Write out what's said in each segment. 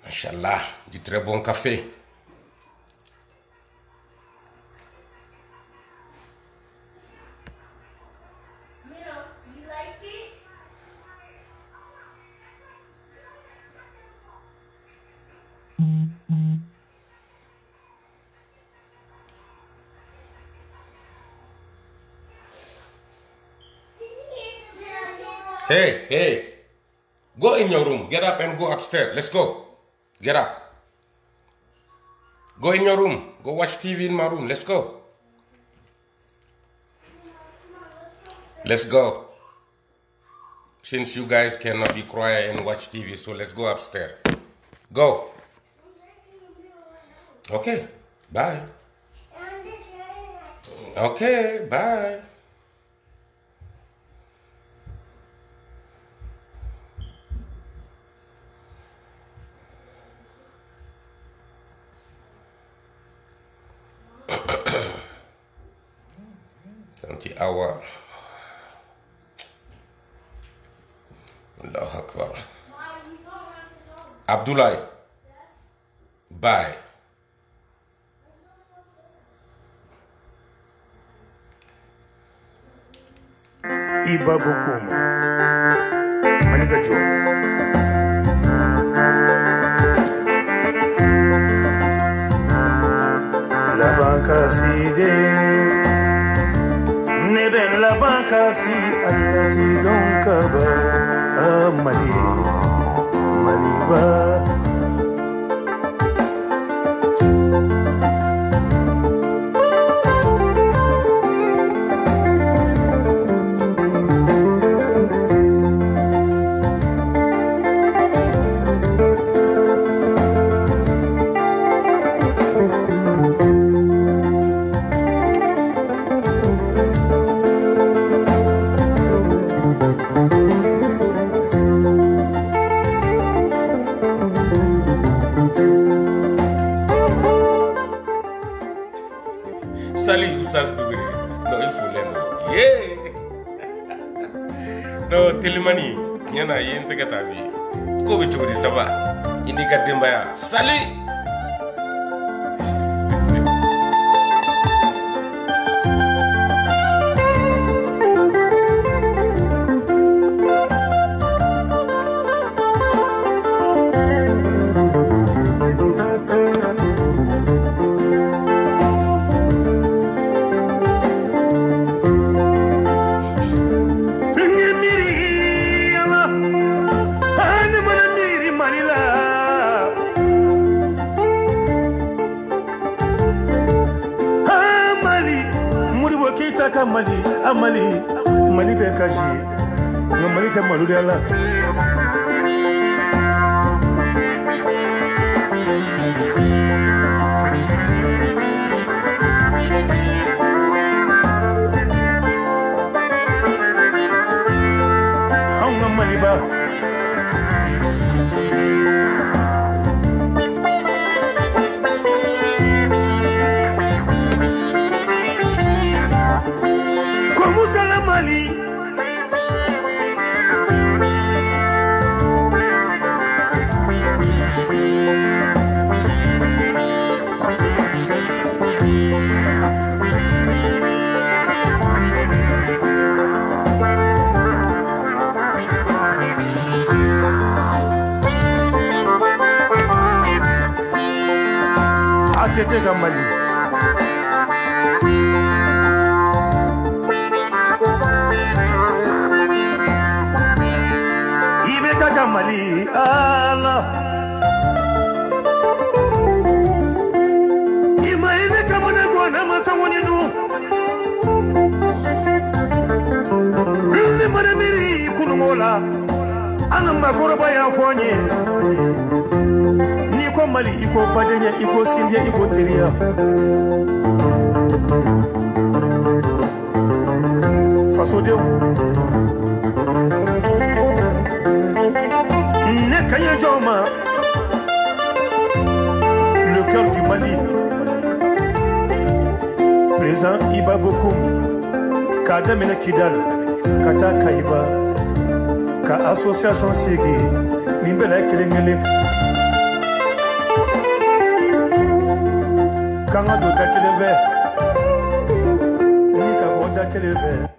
Inch'Allah, du très bon café. Hey, go in your room. Get up and go upstairs. Let's go. Get up. Go in your room. Go watch TV in my room. Let's go. Let's go. Since you guys cannot be quiet and watch TV, so let's go upstairs. Go. Okay. Bye. Okay. Bye. Hour. Allahu Akbar. Abdullah. Bye. Iba Bokum. Maniga Jo. La banca side. Neben la banca si allati donc ba Maliba. Salut, Oussas Dougré. Non, il faut l'aimer. Yeah! Non, Télémani, il y en a un truc à ta vie. Comment tu dis ça va? Indica Dembaya. Salut! Mali be kaji no mali te malu de la on mali ba Mali Atete Mali Mali Allah Ima ime kamone gwana mata woni du Ile mara miri kunumola Anamba koroba ya fonye Niko Mali iko badenya iko sindia iko teria Faso deu le cœur du Mali, présent Iba Bokum, Kadamena Kidal, Kata Kaiba, Ka Association Sigi, Nimbela Kelengele, Kanga do dakeleve Nika bo dakeleve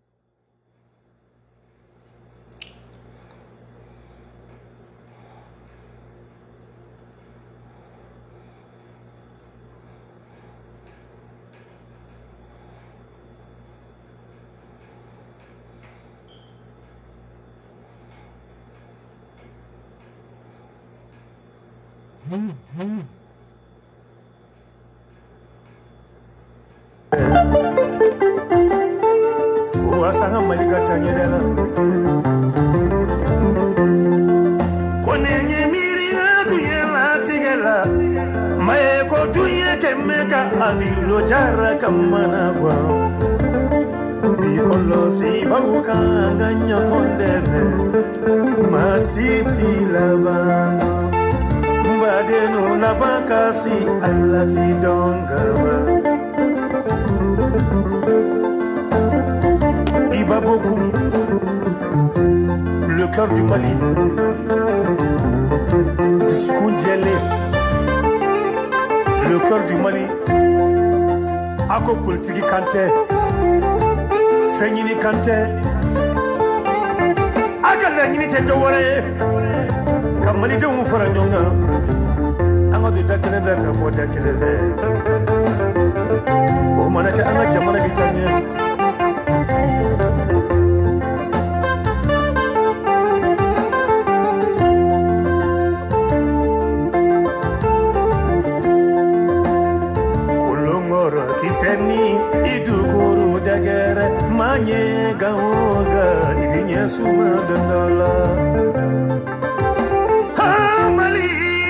Wasanga malika tanyedela Konenye miri tuyela tigela Mae ko tuye kemeka abilo jara kamana kwa Bikolo si babuka nganya kondebe Masiti labano Mbadeno labakasi alati dongaba Ibabokou, le cœur du Mali, Discoun Djellé, le cœur du Mali, Ako Politiki Kanté, Fenyini Kanté, Akala Nini Tedouare, Kamali de Moufaranyonga, Anga de Dakeleve, Kabo Dakeleve, Omanate Anga Jamana Bitanye. Kiseni idukuru dagere manye gaoga ibinye suma dandola ha Mali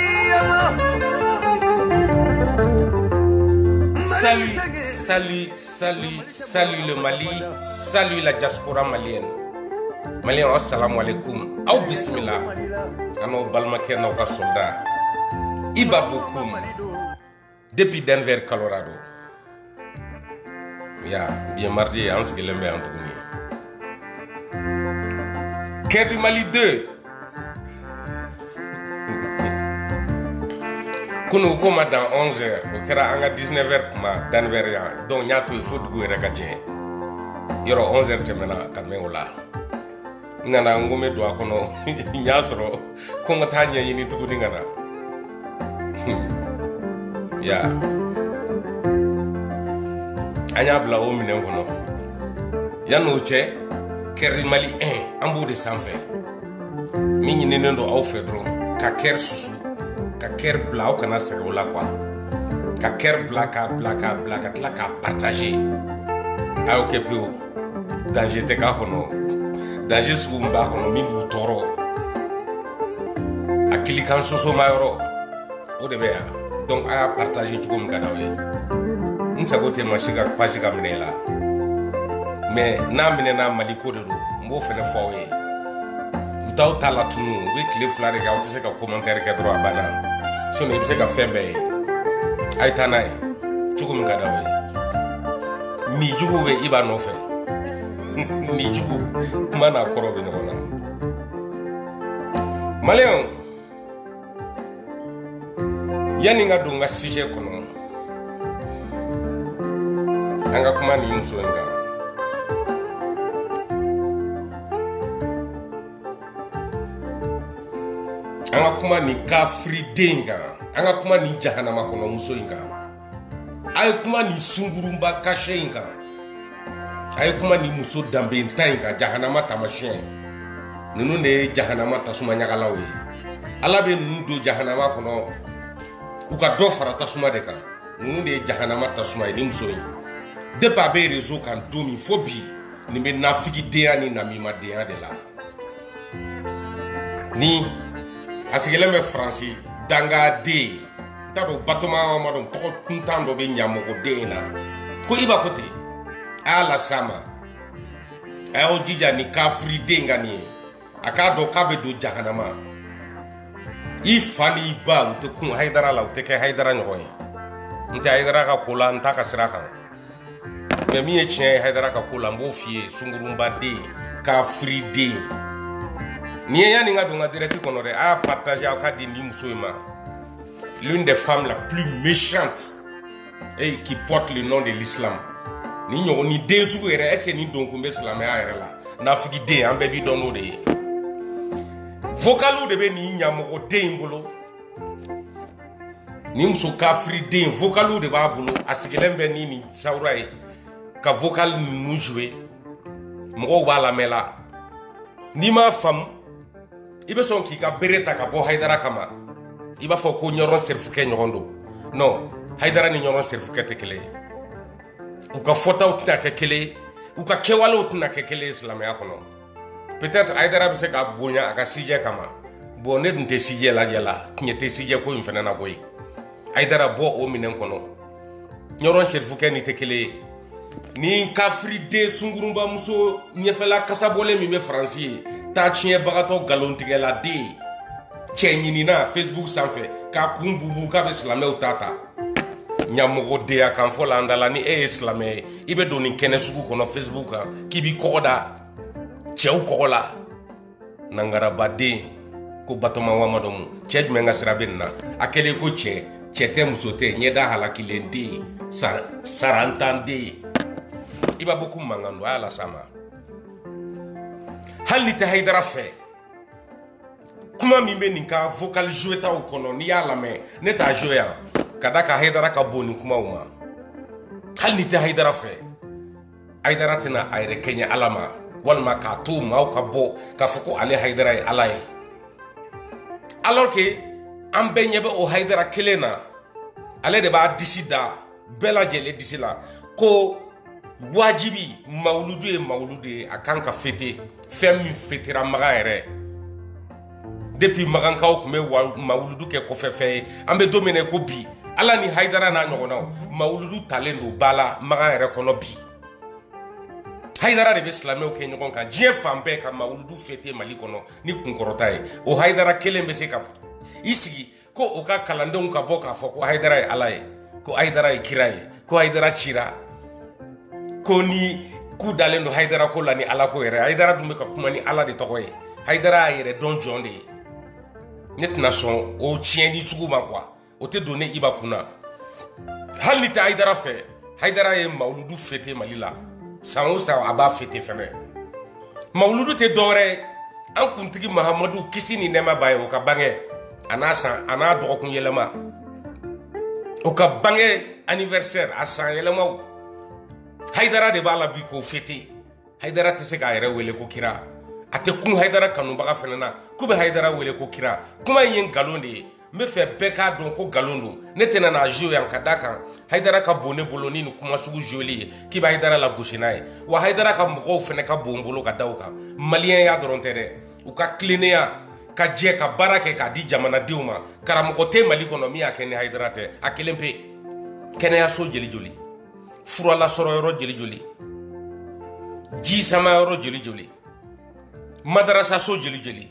Salut le Mali, salut la diaspora malienne. Malien, assalamu alaikum. Au bismillah. Ano balmake na ka soldat. Iba Bokoum. Depuis Denver, Colorado. Ya, bien mardi, on se gueule en tout cas. Quai du Mali 2. Kunu koma dans 11h, au kera anga 19h kuma Denver ya. Donc nyatu il faut dugu rekaje. Yoro 11h temena kameola. Ngana ngome do akono nyasoro konga tanya yini tukuni ngana. Ya. Anya bla o minen kono yano che Quai du Mali 1 ambo de sanfé mi ñi nendo aw fedro ka ker susu ka ker bla o kana se wala quoi ka ker bla ka tla ka partager aw ke pio danger te ka hono danger su mba hono mi du toro akili kan soso mayoro o de be donc a partager tout comme gadawe Nsagote mashiga pashiga minela mais na minena maliko de do mbo fene fowe utaw tala tunu we clé flare ga utse ka commentaire ka droit bana so me bise ka fembe ay tanay chugum ga dawe mi jugu we iba no fe mi jugu mana korobe no na Maléon yani nga dunga sujet kono anga kuma ni muso nga anga kuma ni kafri denga anga kuma ni jahanama kono muso nga ay kuma ni sungurumba kashe nga ay kuma ni muso dambe ntainga jahanama tamashen nunu ne jahanama tasuma nyakalawe alabe nunu jahanama kono uka do fara tasuma deka nunu ne jahanama tasuma ni muso de babe réseau kan domi phobie ni me nafigi deani na mi ma dean de la ni asigele me français danga de tado batoma ma don to kuntando be nyamo ko de na ko iba kote ala sama ayo jija ni kafri denga ni akado kabe do jahanama ifani ba to kun haidara la to ke haidara nyoy nta haidara ka kula nta ka siraka mais mi chien haidara ka kula mbo fie sungurumba de kafri de ni yani nga donga direct kono de a partager ka di ni musoima l'une des femmes la plus méchante et qui porte le nom de l'islam. Ni ñoo ni den sugu yɛrɛ est-ce que ni don kun bɛ silamɛya yɛrɛ la nafigi den an bɛɛ bi dɔn n'o de ye vocalu de bɛ ni ɲamɔgɔ den in bolo ni muso kafiri den vocalu de b'a bolo a sigilen bɛ ni sawura ye ka vocal ninnu jouer mɔgɔw b'a lamɛn la n'i m'a faamu i bɛ sɔn k'i ka bere ta ka bɔ Haidara kama i b'a fɔ ko ɲɔrɔn serifukɛ ɲɔgɔn don non Haidara ni ɲɔrɔn serifukɛ tɛ kelen ye u ka fɔtaw tɛna kɛ kelen ye u ka kɛwalew tɛna kɛ kelen ye silamɛya kɔnɔ peut-être Haidara bɛ se ka bonya a ka sijɛ kama bon ne dun tɛ sijɛ lajɛ la tiɲɛ tɛ sijɛ ko in fana na koyi Haidara bɔ o minɛn kɔnɔ ɲɔrɔn serifukɛ ni tɛ kelen ye ni kafiri den sungurunba muso ɲɛfɛla kasabɔlen min bɛ Faransi ye taa tiɲɛbagatɔ galontigɛla den cɛ ɲinina Facebook sanfɛ k'a kun bubu k'a bɛ silamɛw ta ɲamɔgɔ deya kan fɔ la an dala ni e ye silamɛ ye i bɛ don nin kɛnɛ sugu kɔnɔ Facebook kan k'i b'i kɔgɔ da cɛw kɔgɔ la nangarabaden ko Batoma Wamadu cɛ jumɛn ka sira bɛ nin na a kɛlen ko cɛ tɛ muso tɛ ɲɛda halakilen den sarantan den i b'a bɔ ko mankan don a y'a las'a ma hali ni tɛ Haidara fɛ kuma min bɛ nin ka vocal jouer taw kɔnɔ n'i y'a lamɛn ne t'a jouer yan ka da ka Haidara ka bon nin kumaw ma hali ni tɛ Haidara fɛ Haidara tɛna a yɛrɛ kɛɲɛ Ala ma walima k'a to maaw ka bɔ k'a fɔ ko ale Haidara ye Ala ye alors que an bɛɛ ɲɛ bɛ o Haidara kelen na ale de b'a disi da bɛɛ lajɛlen disi la ko wajibi mawuludu ye mawuludu ye a kan ka fêter fɛn min fêtera Magan yɛrɛ depuis Magankaw tun bɛ mawuludu kɛ kɔfɛ fɛn ye an bɛ don min na ko bi Ala ni Haidara n'a ɲɔgɔnnaw mawuludu talen don ba la Magan yɛrɛ kɔnɔ bi Haidara de bɛ silamɛw kɛ ɲɔgɔn kan diɲɛ fan bɛɛ ka mawuludu fêter Mali kɔnɔ ni kunkɔrɔta ye o Haidara kelen bɛ se ka i sigi ko o ka kalandenw ka bɔ k'a fɔ ko Haidara ye Ala ye ko Haidara ye kira ye ko Haidara cira ko ni ku dalen don Haidara ko la ni Ala ko yɛrɛ Haidara dun bɛ ka kuma ni Ala de tɔgɔ ye Haidara y'a yɛrɛ dɔn jɔn de ye ne tɛna sɔn o tiɲɛni sugu ma quoi o tɛ don ne Iba kunna hali ni tɛ Haidara fɛ Haidara ye mawuludu fêter Mali la san o san a b'a fêter fɛnɛ mawuludu tɛ dɔwɛrɛ ye an kuntigi Mahamadu kisi ni nɛɛma b'a ye o ka bange a n'a dɔgɔkun yɛlɛma o ka bange anniversaire a san yɛlɛmaw Haidara de b'a la bi k'o fêter Haidara tɛ se k'a yɛrɛ wele ko kira a tɛ kun Haidara kanubaga fɛnɛ na k'u bɛ Haidara wele ko kira kuma in ye nkalon de ye n bɛ fɛ bɛɛ k'a dɔn ko nkalon don ne tɛna n'a jouer yan ka d'a kan Haidara ka bon ne bolo ni nin kuma sugu joueli ye k'i bɛ Haidara la gosi n'a ye wa Haidara ka mɔgɔw fɛnɛ ka bon bolo ka da o kan maliyɛnya dɔrɔn tɛ dɛ u ka tilennenya ka jɛ ka baara kɛ k'a di jamanadenw ma karamɔgɔ tɛ Mali kɔnɔ min y'a kɛ ni Haidara tɛ a kelen pe kɛnɛyaso jeli joli furalasɔrɔ yɔrɔ jeli joli ji sama yɔrɔ jeli joli madarasa so jeli jeli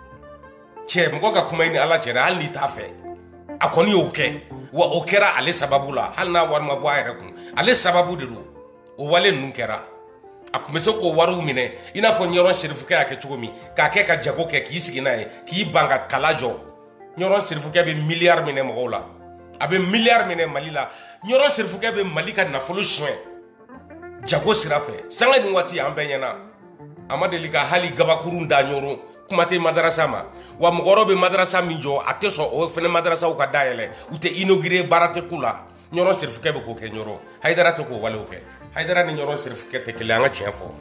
cɛ mɔgɔ ka kuma ni Ala cɛ hali n'i t'a fɛ a kɔni y'o kɛ wa o kɛra ale sababu la hali n'a wari ma bɔ a yɛrɛ kun ale sababu de don o wale ninnu kɛra a tun bɛ se k'o wariw minɛ i n'a fɔ ɲɔrɔn serifukɛ y'a kɛ cogo min k'a kɛ ka jago kɛ k'i sigi n'a ye k'i ban ka kala jɔ ɲɔrɔn serifukɛ bɛ miliyari minɛ mɔgɔw la a bɛ miliyari minɛ Mali la ɲɔrɔn serifukɛ bɛ Mali ka nafolo suɲɛ jago sira fɛ sanga ni waati an bɛɛ ɲɛna a ma deli ka hali gabakurun da ɲɔrɔn kuma tɛ madarasa ma wa mɔgɔ wɛrɛw bɛ madarasa min jɔ a tɛ sɔn o fɛnɛ madarasaw ka dayɛlɛ u tɛ inaugurer baara tɛ k'u la ɲɔrɔn serifukɛ bɛ k'o kɛ ɲɔrɔn Haidara tɛ k'o walew kɛ Haidara ni ɲɔrɔn serifukɛ tɛ kelen an ka tiɲɛ fɔ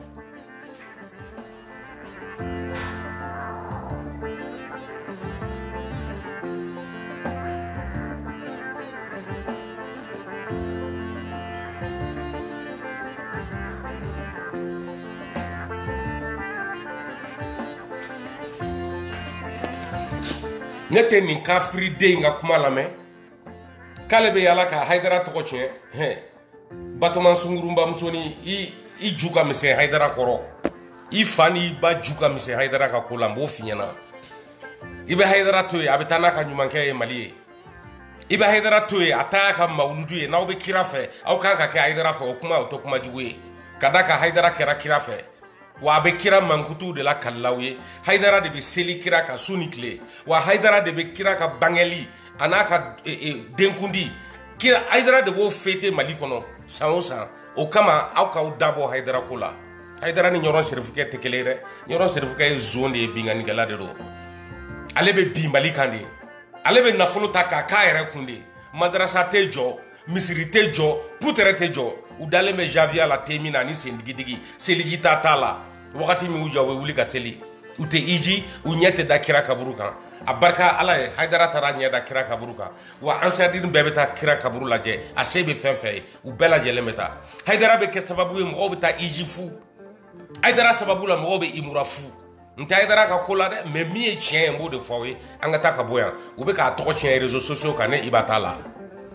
ne tɛ nin kafiri den ka kuma lamɛn k'ale bɛ yala ka Haidara tɔgɔ tiɲɛ Batoma sungurunba muso ni i ju ka misɛn Haidara kɔrɔ i fa ni i ba ju ka misɛn Haidara ka ko la n b'o f'i ɲɛna i bɛ Haidara to yen a bɛ taa n'a ka ɲumankɛ ye Mali ye i bɛ Haidara to yen a taa ka mawuludu ye n'aw bɛ kira fɛ aw kan ka kɛ Haidara fɛ o kuma o tɛ kuma jugu ye ka da ka Haidara kɛra kira fɛ wa a bɛ kira mankutu de la kalilaw ye Haidara de bɛ seli kira ka su ni tile wa Haidara de bɛ kira ka bangeli a n'a ka denkundi kira Haidara de b'o fêter Mali kɔnɔ san o san o kama aw k'aw dabɔ Haidara ko la Haidara ni ɲɔrɔn serifukɛ tɛ kelen ye dɛ ɲɔrɔn serifukɛ ye zon de ye binganikɛla de don ale bɛ bin Mali kan de ale bɛ nafolo ta k'a k'a yɛrɛ kun de madarasa tɛ jɔ misiri tɛ jɔ putere tɛ jɔ u dalen bɛ janvier la tɛ min na ani sendigidigi seliji ta t'a la wagati min u jɔ u bɛ wuli ka seli u tɛ iji u ɲɛ tɛ da kira kaburu kan a barika ala ye Haidara taara ɲɛ da kira kaburu kan wa ansardini bɛɛ bɛ taa kira kaburu lajɛ a se bɛ fɛn fɛn ye u bɛɛ lajɛlen bɛ taa Haidara bɛ kɛ sababu ye mɔgɔw bɛ taa iji fu Haidara sababu la mɔgɔw bɛ imura fu n tɛ Haidara ka ko la dɛ mais min ye tiɲɛ ye n b'o de fɔ aw ye an ka taa ka bɔ yan u bɛ k'a tɔgɔ tiɲɛ réseaux sociaux kan ne Iba t'a la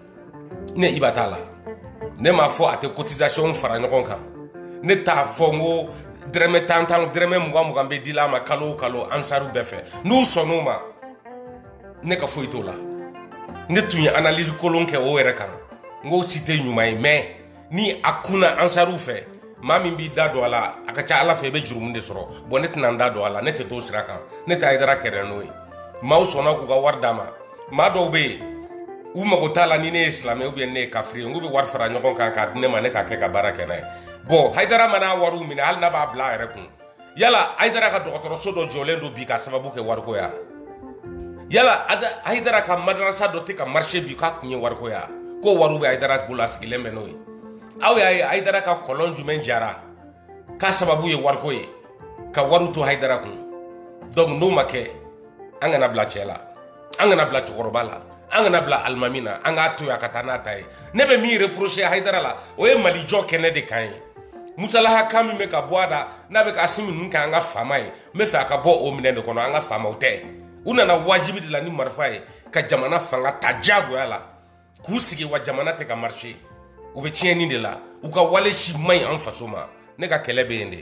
ne Iba t'a la ne m'a fɔ a tɛ cotisation fara ɲɔgɔn kan ne t'a fɔ n ko dɛrɛmɛ 10 dɛrɛmɛ 20 bɛ di la ma kalo o kalo ansaru bɛɛ fɛ n'u sɔnn'o ma ne ka foyi t'o la ne tun ye analyse kolon kɛ o yɛrɛ kan n ko si tɛ ɲuman ye mais ni a kunna ansaru fɛ maa min b'i da don a la a ka ca ala fɛ i bɛ jurumu de sɔrɔ bon ne tɛna n da don a la ne tɛ t'o sira kan ne tɛ Haidara kɛrɛ n'o ye maaw sɔnna k'u ka wari d'a ma maa dɔw bɛ yen u mago t'a la ni ne ye silamɛ ou bien ne ye kafiri ye n k'u bɛ wari fara ɲɔgɔn kan k'a di ne ma ne k'a kɛ ka baara kɛ n'a ye bon Haidara mana wariw minɛ hali n'a b'a bila a yɛrɛ kun yala Haidara ka dɔgɔtɔrɔso dɔ jɔlen don bi k'a sababu kɛ wariko ya yala Haidara ka madarasa dɔ tɛ ka marché bi k'a kun ye wariko ya ko wariw bɛ Haidara bolo a sigilen bɛ n'o ye aw y'a ye Haidara ka kɔlɔn jumɛn jara k'a sababu ye wariko ye ka wariw to Haidara kun donc n'o ma kɛ an kana bila cɛ la an kana bila cɛkɔrɔba la an kana bila alimami na an k'a to yan ka taa n'a ta ye ne bɛ min reprocher Haidara la o ye Mali jɔ kɛnɛ de kan ye musalaha kan min bɛ ka bɔ a da n'a bɛ ka Asimi ninnu kɛ an ka faama ye n bɛ fɛ a ka bɔ o minɛn de kɔnɔ an ka faamaw tɛ u nana wajibi de la ni marifa ye ka jamana fanga ta diyagoya la k'u sigi wa jamana tɛ ka marché u bɛ tiɲɛni de la u ka wale si man ɲi an faso ma ne ka kɛlɛ bɛ yen de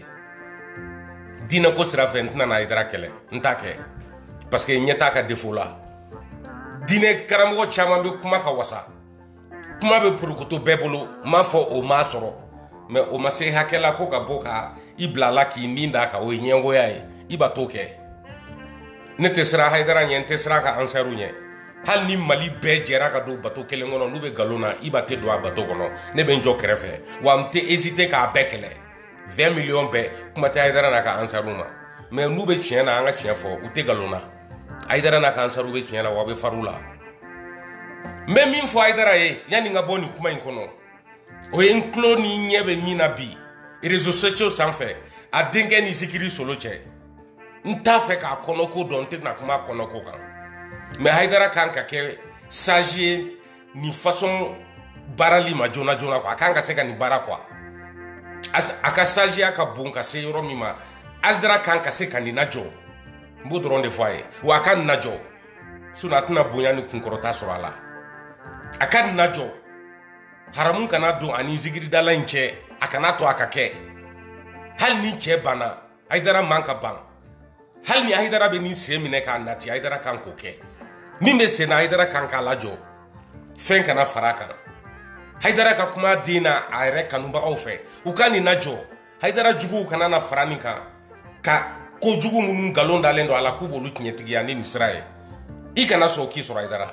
diinɛ ko sira fɛ n tɛna na Haidara kɛlɛ n t'a kɛ parce que ɲɛ t'a ka défaut la diinɛ karamɔgɔ caman bɛ kuma ka wasa kuma bɛ porokoto bɛɛ bolo n m'a fɔ o m'a sɔrɔ mais o ma se hakɛ la ko ka bɔ ka i bila a la k'i nin d'a kan o ye ɲɛngoya ye i b'a t'o kɛ ne tɛ siran Haidara ɲɛ n tɛ siran a ka ansaru ɲɛ hali ni Mali bɛɛ jɛra ka don bato kelen kɔnɔ n'u bɛ nkalon na i b'a tɛ don a bato kɔnɔ ne bɛ n jɔ kɛrɛfɛ wa n tɛ hésiter k'a bɛɛ kɛlɛ 20 millions bɛɛ kuma tɛ Haidara n'a ka ansaru ma mais n'u bɛ tiɲɛ na an ka tiɲɛ fɔ u tɛ nkalon na Haidara n'a ka ansaru bɛ tiɲɛ la wa a bɛ far'u la n bɛ min fɔ Haidara ye yanni n ka bɔ nin kuma in kɔnɔ o ye n tulo ni ɲɛ bɛ min na bi réseaux sociaux sanfɛ a denkɛ ni Zikiri Solo cɛ n t'a fɛ k'a kɔnɔko dɔn n tɛna kuma a kɔnɔko kan mais Haidara kan ka kɛ sage ye nin façon baarali ma joona joona quoi a kan ka se ka nin baara quoi a ka sageya ka bon ka se yɔrɔ min ma Haidara kan ka se ka nin najɔ n b'o dɔrɔn de fɔ a ye wa a ka nin najɔ sinon a tɛna bonya ni kunkɔrɔta sɔrɔ a la a ka nin najɔ haramu kana don ani zikiridala in cɛ a kana to a ka kɛ hali ni cɛ banna Haidara man ka ban hali ni Haidara bɛ nin sen minɛ k'a nati Haidara kan k'o kɛ min bɛ sen na Haidara kan k'a lajɔ fɛn kana fara a kan Haidara ka kuma den na a yɛrɛ kanubagaw fɛ u ka nin najɔ Haidara juguw kana na fara nin kan ka kojugu minnu nkalon dalen don a la k'u b'olu tiɲɛtigiya ni nin sira ye i kana sɔn o k'i sɔrɔ Haidara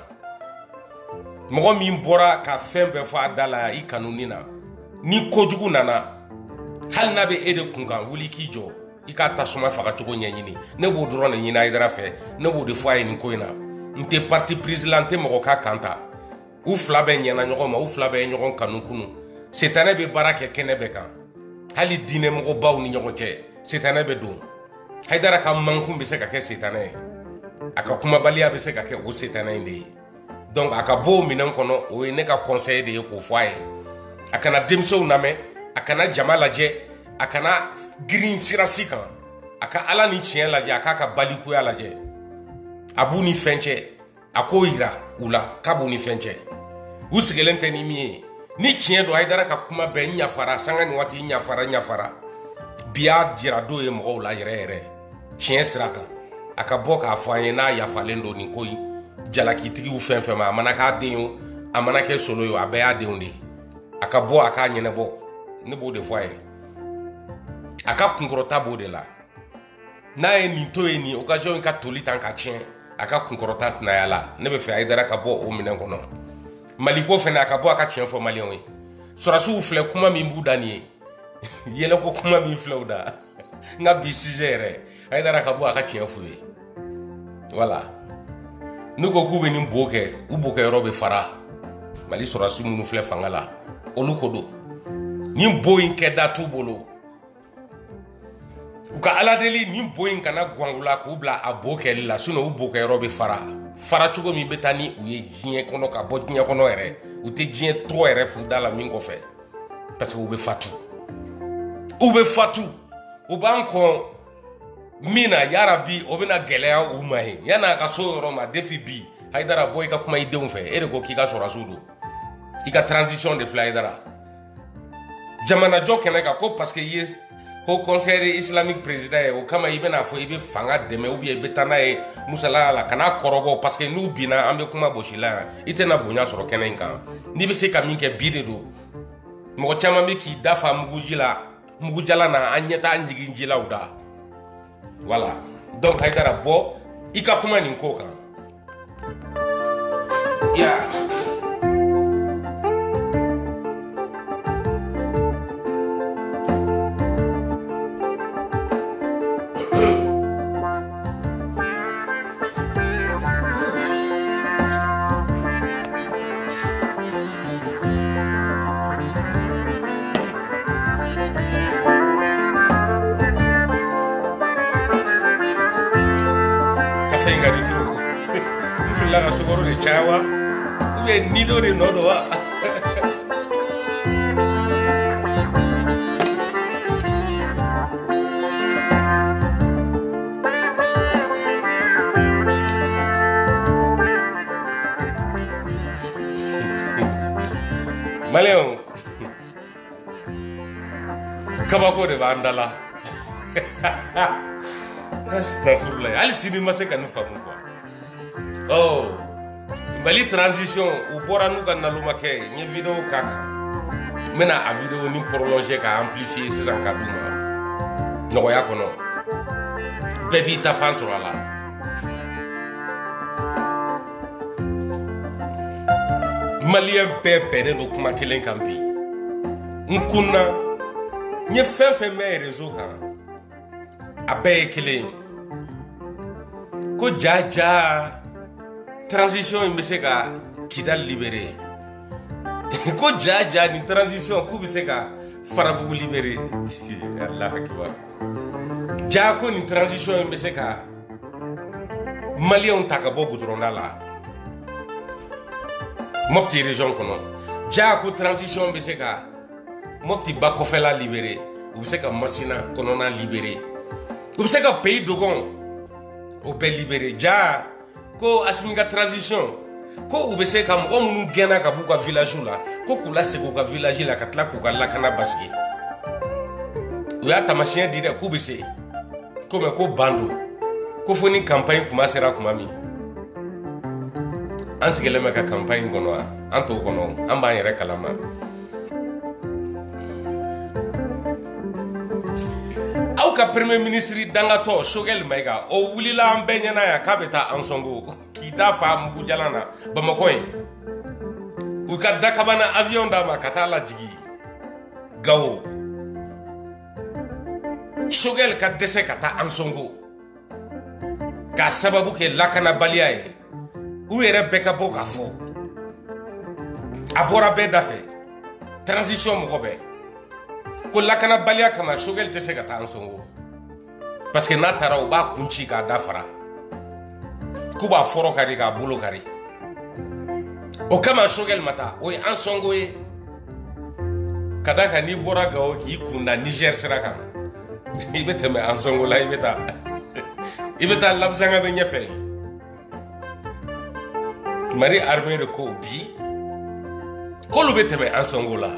mɔgɔ min bɔra ka fɛn bɛɛ fɔ a da la i kanunin na ni kojugu nana hali n'a bɛ e de kun kan wuli k'i jɔ i ka tasuma fagacogo ɲɛɲini ne b'o dɔrɔn de ɲini Haidara fɛ ne b'o de fɔ a ye nin ko in na n tɛ parti prise la n tɛ mɔgɔ ka kan ta u fila bɛɛ ɲɛna ɲɔgɔn ma u fila bɛɛ ye ɲɔgɔn kanu kunu setanɛ bɛ baara kɛ kɛnɛ bɛɛ kan hali diinɛ mɔgɔbaw ni ɲɔgɔn cɛ setanɛ bɛ don Haidara ka mankun bɛ se ka kɛ setanɛ ye a ka kumabaliya bɛ se ka kɛ o setanɛ in de ye donc a ka bɔ o minɛn kɔnɔ o ye ne ka conseil de ye k'o fɔ a ye a kana denmisɛnw lamɛn a kana jama lajɛ a kana girin sirasi kan a ka ala ni tiɲɛ lajɛ a k'a ka balikuya lajɛ a b'u ni fɛn cɛ a k'o yira u la k'a b'u ni fɛn cɛ u sigilen tɛ ni min ye ni tiɲɛ don Haidara ka kuma bɛɛ n yafara sanga ni waati n yafara bi y'a jira dɔw ye mɔgɔw la yɛrɛ yɛrɛ tiɲɛ sira kan a ka bɔ k'a fɔ an ye n'a yafalen don nin ko in jalakitigiw fɛn fɛn ma a mana k'a den ye a mana kɛ solo ye a bɛɛ y'a denw de ye a ka bɔ a k'a ɲɛnabɔ ne b'o de fɔ a ye a ka kunkɔrɔta b'o de la n'a ye nin to ye nin occasion in ka toli tan ka tiɲɛ a ka kunkɔrɔta tɛna y'a la ne bɛ fɛ Haidara ka bɔ o minɛn kɔnɔ maliko fɛnɛ a ka bɔ a ka tiɲɛ fɔ maliyɛnw ye sɔrɔsiw filɛ kuma min b'u da nin ye yɛlɛ ko kuma min filɛ u da n ka bi sujet yɛrɛ Haidara ka bɔ a ka tiɲɛ f'u ye voilà n'u ko k'u bɛ nin bo kɛ u bo kɛyɔrɔ bɛ fara mali sɔrɔsi minnu filɛ fanga la olu ko don nin bo in kɛda t'u bolo u ka ala deli nin bo in kana guwan u la k'u bila a bo kɛli la sinon u bo kɛyɔrɔ bɛ fara cogo min bɛ taa ni u ye diɲɛ kɔnɔ ka bɔ diɲɛ kɔnɔ yɛrɛ u tɛ diɲɛ tɔgɔ yɛrɛ f'u da la min kɔfɛ parce que u bɛ fatu u b'an kɔn min na yarabi o bɛna gɛlɛya u ma ye yan'a ka so yɔrɔ ma depuis bi Haidara bɔ i ka kuma i denw fɛ e de ko k'i ka sɔrɔsiw don i ka transition de filɛ Haidara jamanajɔ kɛnɛ kan ko parce que i ye Haut Conseil islamique président ye o kama i bɛna fɔ i bɛ fanga dɛmɛ ou bien i bɛ taa n'a ye musalaya la kana kɔrɔbɔ parce que n'u binna an bɛ kuma gosila yan i tɛna bonya sɔrɔ kɛnɛ in kan n'i bɛ se ka min kɛ bi de don mɔgɔ caman bɛ k'i dafa mugujalan na an ɲɛ taa jigin jilaw da voilà donc Haidara bɔ i ka kuma nin ko kan ya la sokoro de chawa ube nido de nodo wa Maléon kabako de bandala astagfirullah ali sini ma se ka nu famu quoi oh Mali transition u bɔra n'u ka naloma kɛ n ye vidéo k'a kan n bɛna a vidéo ni prolonger ka amplifier sisan ka d'u ma nɔgɔya kɔnɔ bɛɛ b'i ta fan sɔrɔ a la maliyɛn bɛɛ bɛnnen don kuma kelen kan bi n kunna n ye fɛn fɛn mɛn réseau kan a bɛɛ ye kelen ko jaja transition in bɛ se ka Kidal libérer ko jaja ni transition k'u bɛ se ka Farabugu libérer Allahu akbar ja ko ni transition in bɛ se ka maliyɛnw ta ka bɔ goudronda la Mopti région kɔnɔ ja ko transition bɛ se ka Mopti ba kɔfɛla libérer u bɛ se ka Masina kɔnɔna libérer u bɛ se ka pays Dogon o bɛɛ libérer ja ko Assimi ka transition ko u bɛ se ka mɔgɔ minnu gɛnna ka b'u ka village la ko k'u lasegin u ka village la ka tila k'u ka lakana basigi u y'a taamasiyɛn di dɛ k'u bɛ se ko mɛ ko ban don ko fo ni campagne kuma sera kuma min an sigilen bɛ ka campagne kɔnɔ wa an t'o kɔnɔ an b'an yɛrɛ kalama aw ka premier ministre dangatɔ Choguel Mayiga o wulila an bɛɛ ɲɛna yan k'a bɛ taa Ansongo k'i da fa mugujalan na Bamakɔ yen u ka dakabana avion d'a ma ka taa lajigi Gao Choguel ka dɛsɛ ka taa Ansongo k'a sababu kɛ lakanabaliya ye u yɛrɛ bɛɛ ka bɔ k'a fɔ a bɔra bɛɛ da fɛ transition mɔgɔ bɛɛ ko lakanabaliya kama Choguel tɛ se ka taa Ansongo parce que n'a taara u b'a kun ci k'a dafara k'u b'a fɔrɔ kari k'a bolo kari o kama Choguel ma taa o ye Ansongo ye ka da kan n'i bɔra Gao k'i kunda Niger sira kan i bɛ tɛmɛ Ansongo la i bɛ taa Labzanga bɛ ɲɛfɛ Mali armée de ko bi k'olu bɛ tɛmɛ Ansongo la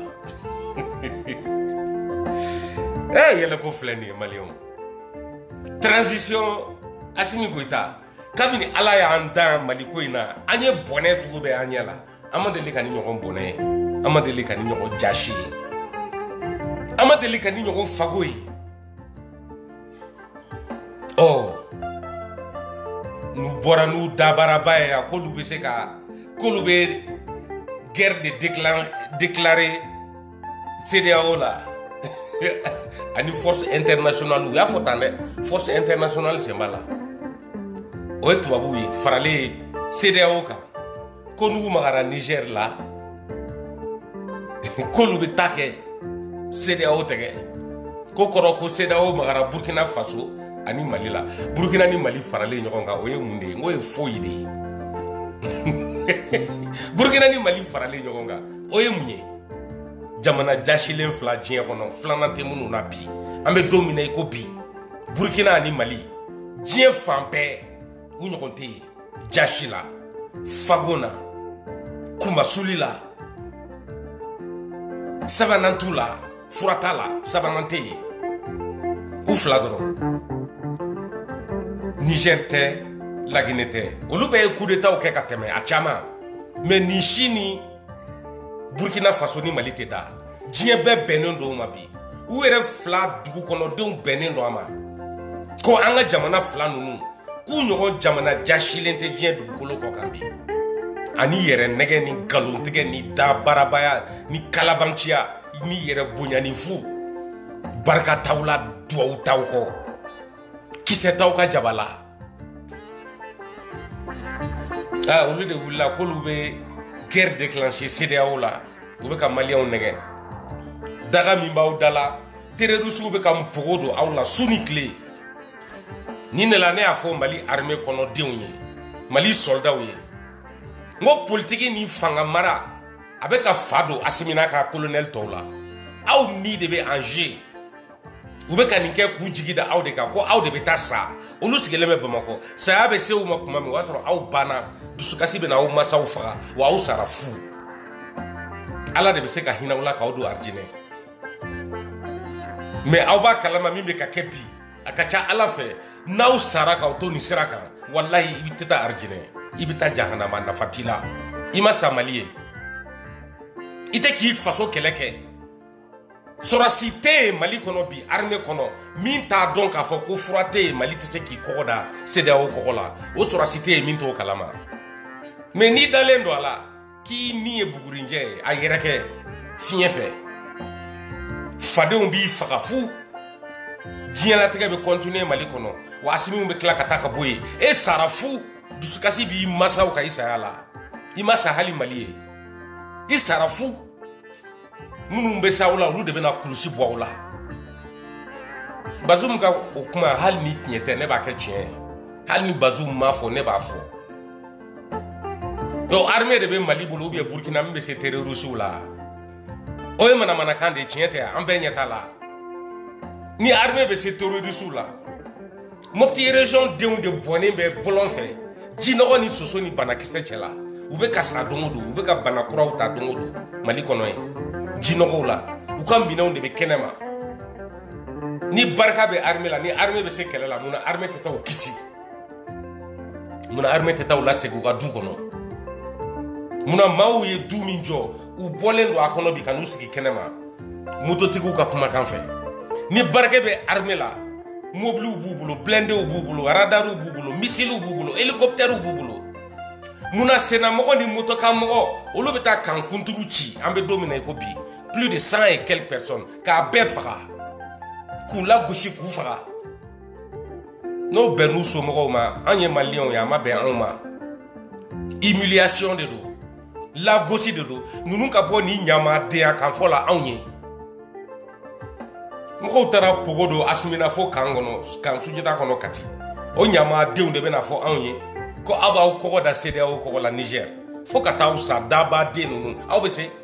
yɛlɛ ko filɛ nin ye maliyɛnw transition Assimi Goïta kabini Ala y'an dan Mali ko in na an ye bɔnɛ sugu bɛɛ an ɲɛ la an ma deli ka ni ɲɔgɔn bɔnɛ ye an ma deli ka ni ɲɔgɔn jasi ye an ma deli ka ni ɲɔgɔn fago ye n'u bɔra n'u dabaraba ye k'olu bɛ se ka k'olu bɛ guerre de déclarer CEDEAO là ani force internationale ya fotane force internationale c'est mala o tubabu yi farale CEDEAO kan ko nugu magara Niger là ko lu be take CEDEAO tege ko koro ko CEDEAO magara Burkina Faso ani Mali la Burkina ni Mali farale ɲɔgɔn kan o ye mun de ye ngo ye foyi de ye Burkina ni Mali farale ɲɔgɔn kan o ye mun ye jamana jasilen fila diɲɛ kɔnɔ filanan tɛ minnu na bi an bɛ don min na i ko bi Burkina ani Mali diɲɛ fan bɛɛ u ɲɔgɔn tɛ yen jasi la fago na kumasuli la sabanan t'u la furata la sabanan tɛ yen u fila dɔrɔn Niger tɛ Laginɛ tɛ olu bɛɛ ye coup d'état kɛ ka tɛmɛ a caman mais ni si ni Burkina Faso ni Mali tɛ da diɲɛ bɛɛ bɛnnen don ma bi u yɛrɛ fila dugu kɔnɔdenw bɛnnen don a ma ko an ka jamana fila ninnu k'u ɲɔgɔn jamana jasilen tɛ diɲɛ dugukolo kɔ kan bi ani yɛrɛ nɛgɛ ni nkalontigɛ ni dabarabaya ni kalabanciya ni yɛrɛ bonyani fu barika t'aw la duwawu t'aw kɔ kisɛ t'aw ka jaba la olu de wulila k'olu bɛ guerre déclenchée CEDEAO la u bɛ ka maliyɛnw nɛgɛ daga min b'aw da la terrorisiw bɛ ka npogo don aw la su ni tile nin de la ne y'a fɔ Mali armée kɔnɔdenw ye Mali soldaw ye n ko politiki ni fanga mara a bɛ ka fa don Asimina ka colonel tɔw la aw ni de bɛ en jeu u bɛ ka nin kɛ k'u jigi da aw de kan ko aw de bɛ taa sa olu sigilen bɛ Bamakɔ saya bɛ se u ma tuma min o y'a sɔrɔ aw banna dusukasi bɛ na aw masaw faga wa aw sara fu Ala de bɛ se ka hinɛ aw la k'aw don arijinɛ mais aw b'a kalama min bɛ ka kɛ bi a ka ca Ala fɛ n'aw sara k'aw to nin sira kan walahi i bɛ taa arijinɛ i bɛ taa jahanama nafa t'i la i ma sa Mali ye i tɛ k'i faso kɛlɛ kɛ sɔrɔsi tɛ yen Mali kɔnɔ bi armée kɔnɔ min t'a dɔn k'a fɔ ko fura tɛ yen Mali tɛ se k'i kɔgɔ da CEDEAO kɔgɔ la o sɔrɔsi tɛ yen min t'o kalama mais n'i dalen don a la k'i ni ye bugurinjɛ ye a yɛrɛ kɛ fiɲɛ fɛ fadenw b'i faga fu diɲɛlatigɛ bɛ continuer Mali kɔnɔ wa Asimiw bɛ tila ka taa ka bɔ yen e sara fu dusukasi b'i masaw ka i saya la i ma sa hali Mali ye i sara fu minnu bɛ sa aw la olu de bɛna kulusi bɔ aw la Bazoum ka o kuma hali ni tiɲɛ tɛ ne b'a kɛ tiɲɛ ye hali ni Bazoum m'a fɔ ne b'a fɔ donc armée de bɛ Mali bolo ou bien Burkina min bɛ se terrorisiw la o ye manamanakan de ye tiɲɛ tɛ an bɛɛ ɲɛ t'a la ni armée bɛ se terrorisiw la Mopti région denw de bɔnnen bɛ bɔlɔn fɛ jinɔgɔ ni soso ni banakisɛ cɛ la u bɛ ka sa don o don u bɛ ka bana kuraw ta don o don Mali kɔnɔ yen jinɔgɔw la u ka minɛnw de bɛ kɛnɛ ma ni barika bɛ armée la ni armée bɛ se kɛlɛ la munna armée tɛ taa u kisi munna armée tɛ taa u lasegin u ka du kɔnɔ munna maaw ye du min jɔ u bɔlen don a kɔnɔ bi ka n'u sigi kɛnɛ ma mototigiw ka kumakan fɛ ni barika bɛ armée la mobiliw b'u bolo blindéw b'u bolo radariw b'u bolo missiliw b'u bolo hélicoptères b'u bolo munna sennamɔgɔ ni motokanmɔgɔ olu bɛ taa kan kunturu ci an bɛ don min na i ko bi plus de 100 et quelques personnes k'a bɛɛ faga k'u lagosi k'u faga n'o bɛn n'u somɔgɔw ma an ye maliyɛnw ye a ma bɛn anw ma humiliation de don lagosi de don ninnu ka bɔ ni ɲamadenya kan fɔ la anw ye mɔgɔw taara pogo don Asimina fo kan kɔnɔ kan Sunjata kɔnɔ Kati o ɲamadenw de bɛna fɔ anw ye ko aw b'aw kɔgɔ da CEDEAO kɔgɔ la Niger fo ka taa aw sa dabaden ninnu aw bɛ se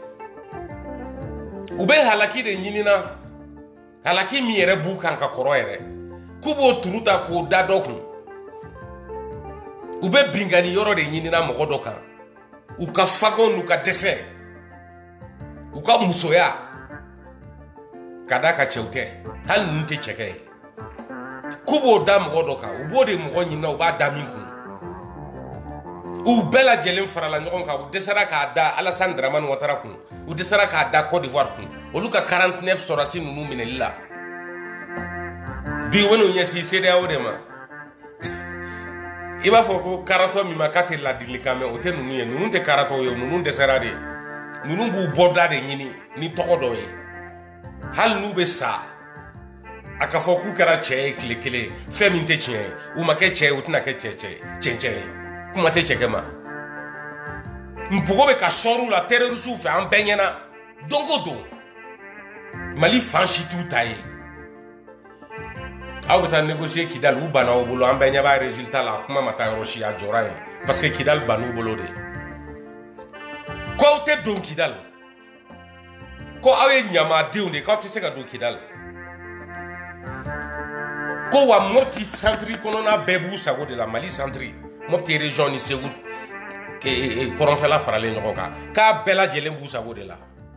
u bɛ halaki de ɲinina halaki min yɛrɛ b'u kan ka kɔrɔ yɛrɛ k'u b'o turu ta k'o da dɔ kun u bɛ bingani yɔrɔ de ɲinina mɔgɔ dɔ kan u ka fago n'u ka dɛsɛ u ka musoya ka da ka cɛw tɛ hali ninnu tɛ cɛkɛ ye k'u b'o da mɔgɔ dɔ kan u b'o de mɔgɔ ɲinina u b'a da min kun u bɛɛ lajɛlen farala ɲɔgɔn kan u dɛsɛra k'a da Alassane Dramane Ouattara kun u dɛsɛra k'a da Côte d'Ivoire kun olu ka 49 sɔrɔsi ninnu minɛli la bi u bɛn'u ɲɛsin CEDEAO de ma i b'a fɔ ko karatɔ min ma k'a tɛ ladilikan mɛn o tɛ ninnu ye ninnu tɛ karatɔw ye ninnu dɛsɛra de ninnu b'u bɔda de ɲini ni tɔgɔ dɔ ye hali n'u bɛ sa a ka fɔ k'u kɛra cɛ ye tile kelen fɛn min tɛ tiɲɛ ye u ma kɛ cɛ ye u tɛna kɛ cɛncɛn ye kuma tɛ cɛkɛ ma npogo bɛ ka sɔr'u la terrorisiw fɛ an bɛɛ ɲɛna don o don Mali fan si t'u ta ye aw bɛ taa négocier Kidal u banna aw bolo an bɛɛ ɲɛ b'a résultat la kuma ma taa yɔrɔ si a jɔra yen parce que Kidal bann'u bolo de ko aw tɛ don Kidal ko aw ye ɲamadenw de k'aw tɛ se ka don Kidal ko wa Mopti centre kɔnɔna bɛɛ b'u sago de la Mali centre Mopti région ni Segu kɔrɔnfɛla faralen ɲɔgɔn kan k'a bɛɛ lajɛlen b'u sago de la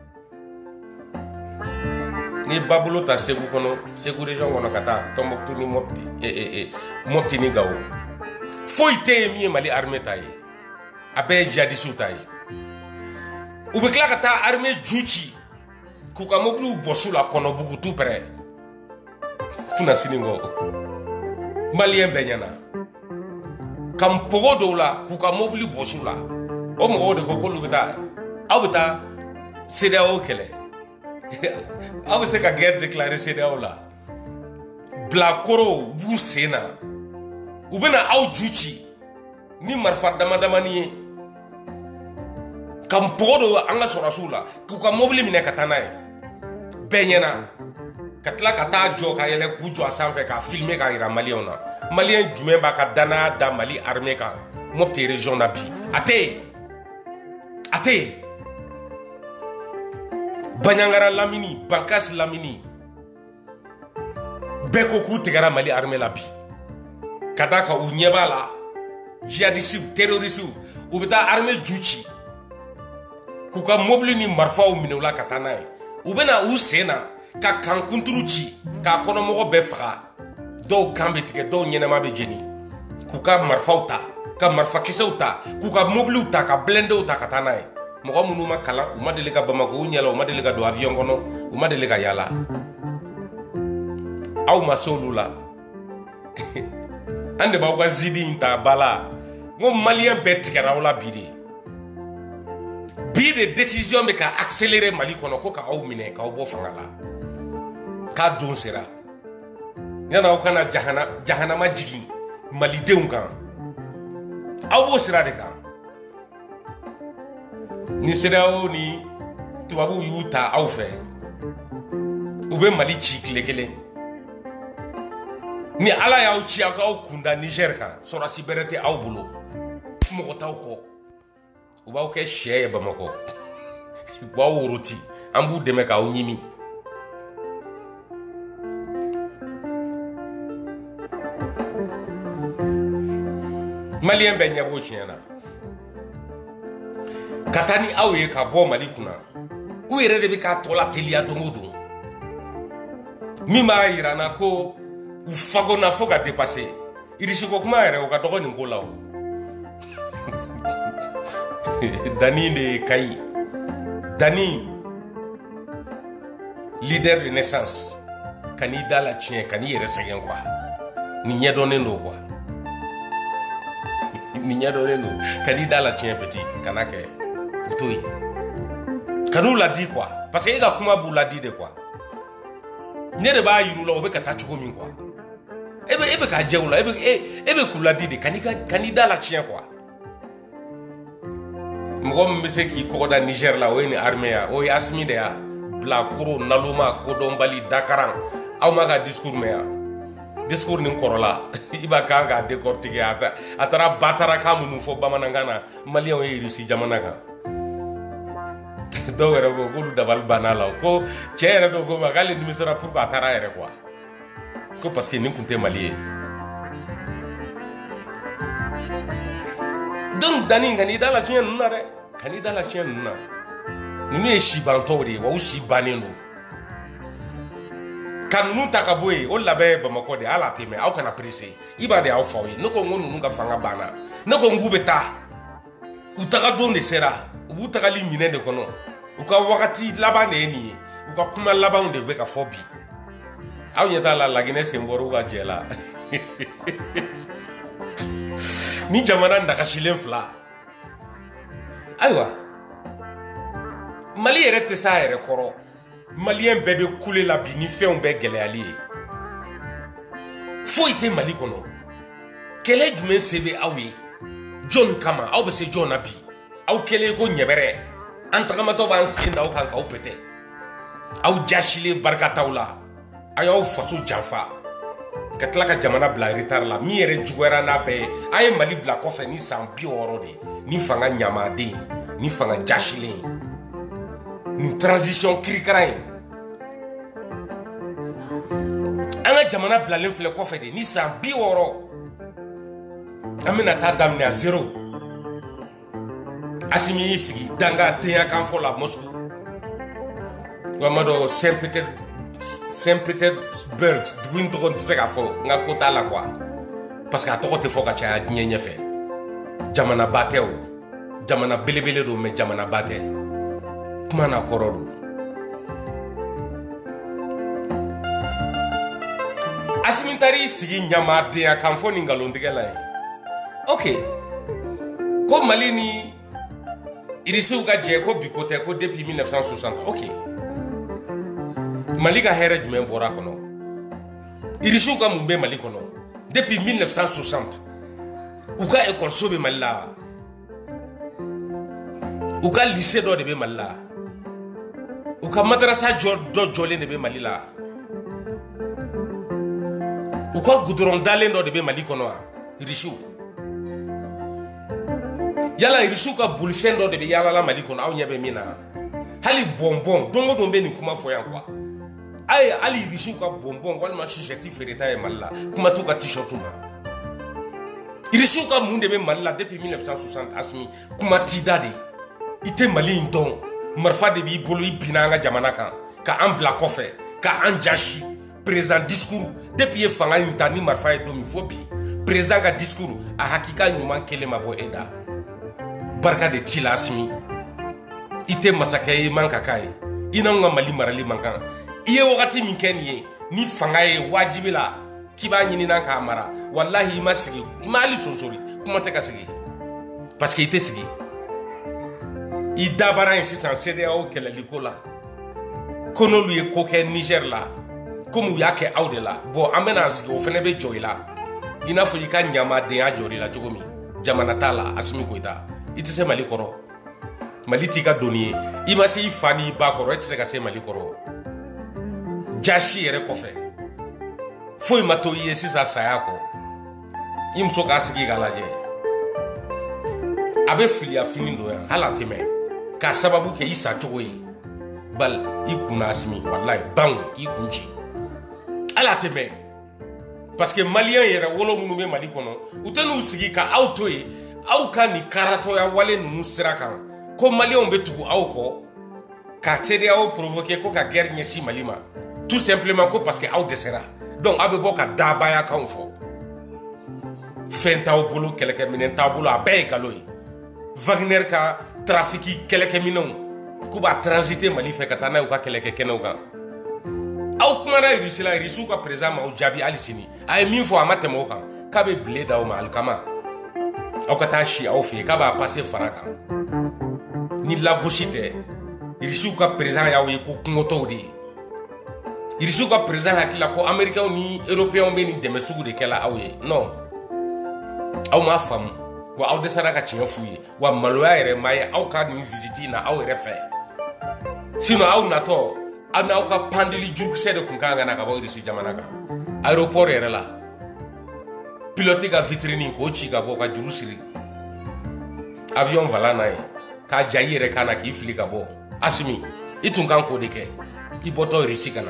ni ba bolo ta Segu kɔnɔ Segu région kɔnɔ ka taa Tombouctou ni Mopti ni Gao foyi tɛ yen min ye Mali armée ta ye a bɛɛ ye djihadistes ta ye u bɛ tila ka taa armée ju ci k'u ka mobiliw bɔsu la Kɔnɔbugu tout près tuna sini kɔ maliyɛn bɛɛ ɲɛna ka npogo dɔw la k'u ka mobili bɔsu la o mɔgɔw de ko k'olu bɛ taa aw bɛ taa CEDEAO kɛlɛ aw bɛ se ka guerre déclarer CEDEAO la bilakorow b'u sen na u bɛna aw ju ci ni marifa damadamani ye ka npogo dɔw an ka sɔrɔsiw la k'u ka mobili minɛ ka taa n'a ye bɛɛ ɲɛna ka tila ka taa jɔ ka yɛlɛ k'u jɔ a sanfɛ k'a filmer k'a yira maliyɛnw na maliyɛn jumɛn b'a ka danaya da Mali armée kan Mopti région na bi a tɛ yen a tɛ yen Baɲangara Lamini Bankasi Lamini bɛɛ ko k'u tigɛra Mali armée la bi ka d'a kan u ɲɛ b'a la djihadistes terroristes u bɛ taa armée ju ci k'u ka mobili ni marifaw minɛ u la ka taa n'a ye u bɛna u sen na ka kankunturu ci k'a kɔnɔmɔgɔ bɛɛ faga dɔw kan bɛ tigɛ dɔw ɲɛnɛma bɛ jeni k'u ka marifaw ta ka marifakisɛw ta k'u ka mobiliw ta ka blindéw ta ka taa n'a ye mɔgɔ minnu ma kalan u ma deli ka Bamako u ɲɛla u ma deli ka don avion kɔnɔ u ma deli ka yaala aw ma se olu la an de b'aw ka zidi in ta ba la n ko maliyɛn bɛɛ tigɛra aw la bi de bi de décision bɛ ka accélérer Mali kɔnɔ ko k'aw minɛ k'aw bɔ fanga la k'a don sera yani aw kana jahanama jigin malidenw kan aw b'o sira de kan ni CEDEAO ni tubabuw y'u ta aw fɛ u bɛ Mali ci tile kelen ni Ala y'aw ci aw k'aw kunda Niger kan sɔrɔsi bɛrɛ tɛ aw bolo mɔgɔ t'aw kɔ u b'aw kɛ sɛ ye Bamakɔ u b'aw woroti an b'u dɛmɛ k'aw ɲimi maliyɛn bɛɛ ɲɛ b'o tiɲɛ na ka taa ni aw ye ka bɔ Mali kunna u yɛrɛ de bɛ k'a tɔ la teliya don o don min b'a yira n na ko u fagonna fo ka dépasser irisiko kuma yɛrɛ o ka dɔgɔ nin ko la o Dani de ye Kayi Dani leader de naissance ka n'i da la tiɲɛ ka n'i yɛrɛ sɛgɛn quoi nin ɲɛdɔnnen don quoi nin ɲɛdɔnnen don ka n'i da la tiɲɛ petit kana kɛ u to yen ka n'u ladi quoi parce que e ka kuma b'u ladi de quoi ne de b'a yir'u la o bɛ ka taa cogo min quoi e bɛ k'a jɛ u la e bɛ k'u ladi de ka n'i da la tiɲɛ quoi mɔgɔ min bɛ se k'i kɔgɔda Niger la o ye nin armée ya o ye Asimi de ya bilakoro naloma kodɔnbali dakaran aw ma ka discours mɛn yan discours nin kɔrɔla i b'a kan k'a décortiquer a taara batarakan minnu fɔ bamanankan na maliyɛnw ye Irisi jamana kan dɔw yɛrɛ ko k'olu dabali banna la ko cɛ yɛrɛ dɔw ko ma k'ale nimisara pour que a taara yɛrɛ quoi ko parce que nin tun tɛ Mali ye donc Dani ka n'i da la tiɲɛ ninnu na dɛ ka n'i da la tiɲɛ ninnu na ninnu ye sibantɔw de ye wa u si bannen don ka ninnu ta ka bɔ yen o labɛn ye Bamakɔ de ye hali a tɛ mɛn aw kana pressé i b'a de y'aw faw ye ne ko n ko ninnu ka fanga banna ne ko n k'u bɛ taa u taga don de sera u b'u tagali minɛn de kɔnɔ u ka wagati laban de ye nin ye u ka kuma labanw de bɛ ka fɔ bi aw ɲɛ t'a la Laginɛ Senbɔr'u ka jɛ la ni jamana nagasilen fila ayiwa Mali yɛrɛ tɛ s'a yɛrɛ kɔrɔ maliyɛn bɛɛ bɛ kule la bi ni fɛnw bɛɛ gɛlɛyali ye foyi tɛ Mali kɔnɔ kɛlɛ jumɛn se bɛ aw ye jɔn kama aw bɛ se jɔn na bi aw kɛlen ko ɲɛbɛrɛ an tagamatɔ b'an sen da aw kan k'aw pɛtɛ aw jasilen barika t'aw la a y'aw faso janfa ka tila ka jamana bila retard la min yɛrɛ juguyara n'a bɛɛ ye a ye Mali bila kɔfɛ ni san 60 de ni fanga ɲamaden ni fanga jasilen ni transition kirikara ye an ka jamana bilalen filɛ kɔfɛ de ni san 60 an bɛna taa daminɛ a 0 Assimi y'i sigi danga denya kan fɔ la Moscou wama dɔ Saint-Pétersbourg dugu in tɔgɔ tɛ se k'a fɔ n ka ko t'a la quoi parce que a tɔgɔ tɛ fɔ ka caya diɲɛ ɲɛfɛ jamanaba tɛ o jamana belebele don mais jamanaba tɛ kuma n'a kɔrɔ don Assimi taar'i sigi ɲamadenya kan fɔ nin nkalontigɛ la ye ok ko Mali ni irisiw ka jɛ ko bi ko tɛ ko depuis 1960 ok Mali ka hɛrɛ jumɛn bɔra kɔnɔ irisiw ka mun bɛ Mali kɔnɔ depuis 1960 u ka école bɛ Mali la u ka lycée dɔ de bɛ Mali la u ka madrasa dɔ jɔlen de bɛ Mali la u ka goudron dalen dɔ de bɛ Mali kɔnɔ irisiw yala irisiw ka bolifɛn dɔ de bɛ yalala Mali kɔnɔ aw ɲɛ bɛ min na hali bonbon don o don bɛ nin kuma fɔ yan quoi ayi hali irisiw ka bonbon walima suzɛti feereta ye Mali la kuma t'u ka t-shirt ma irisiw ka mun de bɛ Mali la depuis 1960 Assimi kuma t'i da de i tɛ Mali in dɔn marifa de b'i bolo i binna an ka jamana kan ka an bila kɔfɛ ka an jasi président discours depuis ye fanga in ta ni marifa ye don min fo bi président ka discours a hakika ɲuman kelen ma bɔ e da barika de t'i la Assimi i tɛ masakɛ ye i man ka k'a ye i n'anw ka Mali marali man kan i ye wagati min kɛ nin ye ni fanga ye wajibi la k'i b'a ɲini na k'a mara wallahi i ma sigi i ma hali sonsori kuma tɛ ka sigi parce que i tɛ sigi i dabara yen sisan CEDEAO kɛlɛliko la ko n'olu ye ko kɛ Niger la komi u y'a kɛ aw de la bon an bɛna sigi o fɛnɛ bɛ jɔ i la i n'a fɔ i ka ɲamadenya jɔr'i la cogo min jamana t'a la Assimi Goïta i tɛ se Mali kɔrɔ Mali t'i ka doni ye i ma se i fa n'i ba kɔrɔ e tɛ se ka se Mali kɔrɔ jasi yɛrɛ kɔfɛ foyi ma to i ye sisan saya kɔ i muso k'a sigi k'a lajɛ a bɛ filiya fini don yan hali a tɛ mɛn k'a sababu kɛ i sa cogo ye bal i kunna Assimi wallahi ban i kun ci hali a tɛ mɛn parce que maliyɛn yɛrɛ wolo minnu bɛ Mali kɔnɔ u tɛ n'u sigi ka aw to yen aw ka nin karatɔya wale ninnu sira kan ko maliyɛnw bɛ tugu aw kɔ ka CEDEAO provoquer ko ka guerre ɲɛsin Mali ma tout simplement ko parce que aw dɛsɛra donc aw bɛ bɔ ka dabaya kanw fɔ fɛn t'aw bolo kɛlɛkɛminɛn t'aw bolo a bɛɛ ye nkalon ye Wagner ka trafiki kɛlɛkɛminɛnw k'u b'a transiter Mali fɛ ka taa n'a ye u ka kɛlɛkɛ kɛnɛw kan aw kumana Irisi la Irisiw ka président m'aw jaabi hali sini a ye min fɔ a ma tɛmɛ o kan k'a bɛ bile d'aw ma alikama aw ka taa si aw fɛ yen k'a b'a passer fara kan ni lagosi tɛ Irisiw ka président y'aw ye ko kungotɔw de ye Irisiw ka président hakilila ko américains ni européens bɛ nin dɛmɛ sugu de kɛla aw ye non aw m'a faamu wa aw dɛsɛra ka tiɲɛ f'u ye wa maloya yɛrɛ ma ye aw ka nin visite in na aw yɛrɛ fɛ sinon aw natɔ aw n'aw ka pandeli jurukisɛ de tun kan ka na ka bɔ Irisi jamana kan aéroport yɛrɛ la pilote ka vitrine k'o ci ka bɔ ka juru siri avion vala n'a ye k'a ja i yɛrɛ kan na k'i fili ka bɔ Assimi i tun kan k'o de kɛ i bɔtɔ Irisi ka na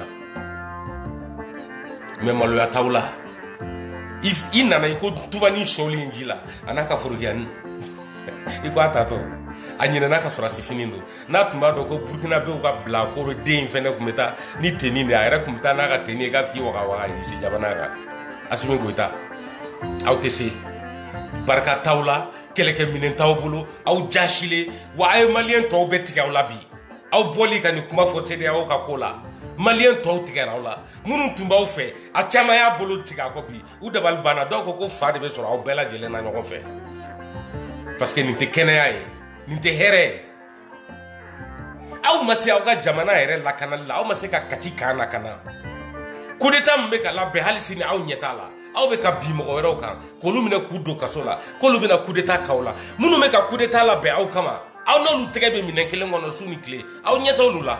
mais maloya t'aw la i nana i ko tuba ni sɔɔli ji la a n'a ka forokiyani i ko a tatɔ a ɲinɛna ka sɔrɔ a si fini don n'a tun b'a dɔn ko burukinabew ka bilakoro den in fɛnɛ tun bɛ taa ni teni de a yɛrɛ tun bɛ taa n'a ka teni ye k'a bɛ t'i waga waga Irisi jamana kan Assimi Goïta aw tɛ se barika t'aw la kɛlɛkɛminɛn t'aw bolo aw jasilen wa a ye maliyɛn tɔw bɛɛ tigɛ aw la bi aw bɔli ka nin kuma fɔ CEDEAO ka ko la maliyɛn tɔw tigɛra aw la minnu tun b'aw fɛ a caman y'a bolo tigɛ a kɔ bi u dabali banna dɔw ko fa de bɛ sɔrɔ aw bɛɛ lajɛlen na ɲɔgɔn fɛ parce que nin tɛ kɛnɛya ye nin tɛ hɛrɛ ye aw aw ma se aw ka jamana yɛrɛ lakanali la aw ma se ka kati kan na kana coup d'état min bɛ ka labɛn hali sini aw ɲɛ t'a la aw bɛ ka bi mɔgɔ wɛrɛw kan k'olu minɛ k'u don kaso la k'olu bɛna coup d'état k'aw la minnu bɛ ka coup d'état labɛn aw kama aw n'olu tɛgɛ bɛ minɛn kelen kɔnɔ su ni tile aw ɲɛ t'olu la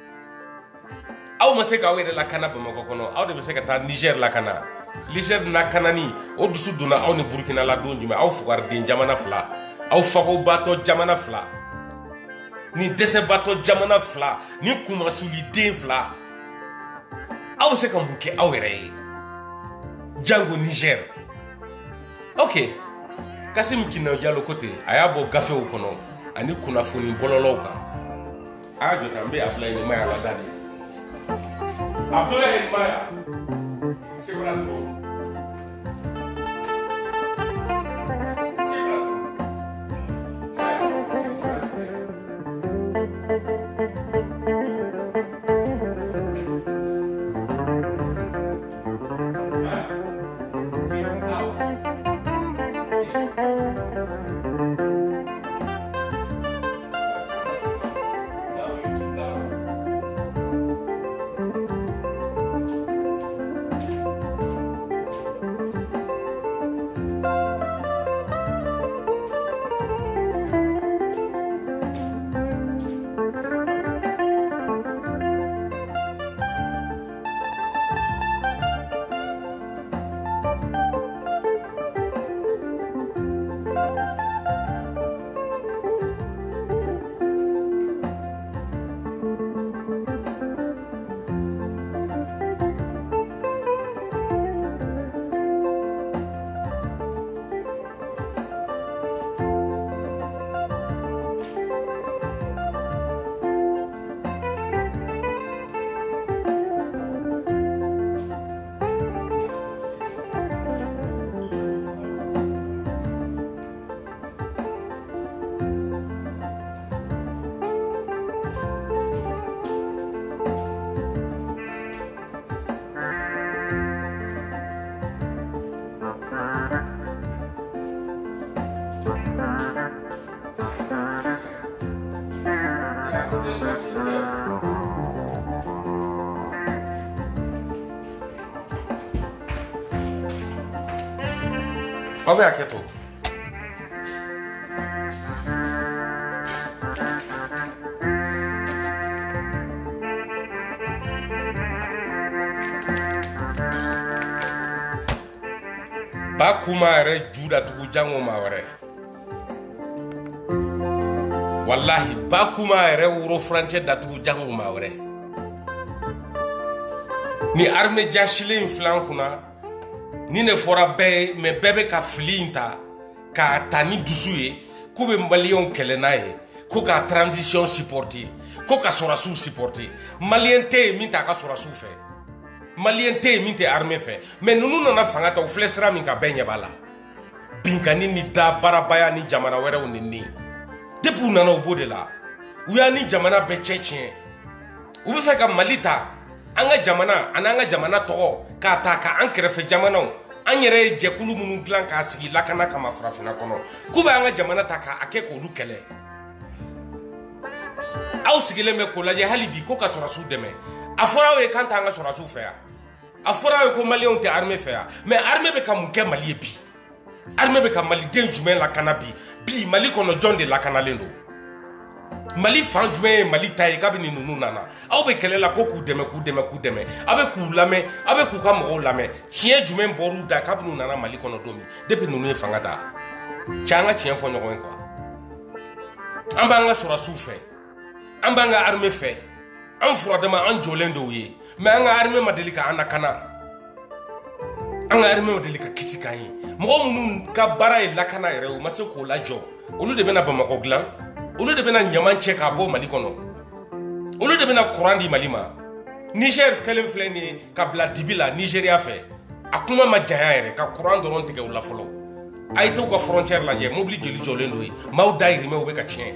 aw ma se k'aw yɛrɛ lakana Bamakɔ kɔnɔ aw de bɛ se ka taa Niger lakana Niger lakanani o dusu donna aw ni Burkina la don jumɛn aw fugariden jamana fila aw fagobatɔ jamana fila ni dɛsɛbatɔ jamana fila ni kumasuliden fila aw bɛ se ka mun kɛ aw yɛrɛ ye jango Niger ok Kassim Kinau Jallow ko ten a y'a bɔ gafew kɔnɔ ani kunnafoni bɔlɔlɔw kan a y'a jɔ tan n bɛ Abdoulaye Nimaya la da de Abdoulaye Nimaya Sikaso aw bɛ hakɛ to ba kuma yɛrɛ ju datugu jango ma wɛrɛ wallahi ba kuma yɛrɛ woro furancɛ datugu jango ma wɛrɛ ni armée jasilen filan kunna ni ne fɔra bɛɛ ye mais bɛɛ bɛ ka fili in ta k'a ta ni dusu ye k'u bɛ maliyɛnw kɛlɛ n'a ye ko ka transition supporter ko ka sɔrɔsiw supporter maliyɛn tɛ yen min t'a ka sɔrɔsiw fɛ maliyɛn tɛ yen min tɛ armée fɛ mais ninnu nana fanga ta u filɛ sira min kan bɛɛ ɲɛ b'a la binkani ni dabarabaya ni jamana wɛrɛw ni nin depuis u nana u b'o de la u y'a ni jamana bɛɛ cɛ tiɲɛ u bɛ fɛ ka Mali ta an ka jamana ani an ka jamana tɔgɔ k'a ta ka an kɛrɛfɛ jamanaw an yɛrɛ ye jɛkulu minnu dilan k'a sigi lakana kama farafinna kɔnɔ k'u bɛ an ka jamana ta k'a kɛ k'olu kɛlɛ aw sigilen bɛ k'o lajɛ hali bi ko ka sɔrɔsiw dɛmɛ a fɔra aw ye k'an t'an ka sɔrɔsiw fɛ yan a fɔra aw ye ko maliyɛnw tɛ armée fɛ yan mais armée bɛ ka mun kɛ Mali ye bi armée bɛ ka maliden jumɛn lakana bi Mali kɔnɔ jɔn de lakanalen don Mali fan jumɛn ye Mali ta ye kabini ninnu nana aw bɛ kɛlɛ la ko k'u dɛmɛ aw bɛ k'u lamɛn aw bɛ k'u ka mɔgɔw lamɛn tiɲɛ jumɛn bɔr'u da kabini u nana Mali kɔnɔ don min depuis ninnu ye fanga ta cɛ an ka tiɲɛ fɔ ɲɔgɔn ye quoi an b'an ka sɔrɔsiw fɛ an b'an ka armée fɛ an furadama an jɔlen dɔw ye mais an ka armée ma deli ka an lakana an ka armée ma deli ka kisi k'an ye mɔgɔ minnu ka baara ye lakana yɛrɛ u ma se k'o lajɔ olu de bɛna Bamakɔ dilan olu de bɛna ɲaman cɛ k'a bɔ Mali kɔnɔ olu de bɛna courant di Mali ma Niger kelen filɛ nin ye ka bila dibi la Nigeria fɛ a kuma ma janya yɛrɛ ka courant dɔrɔn tigɛ u la fɔlɔ a ye t'u ka frontière lajɛ mobili joli jɔlen don ye maaw dayirimɛ u bɛ ka tiɲɛ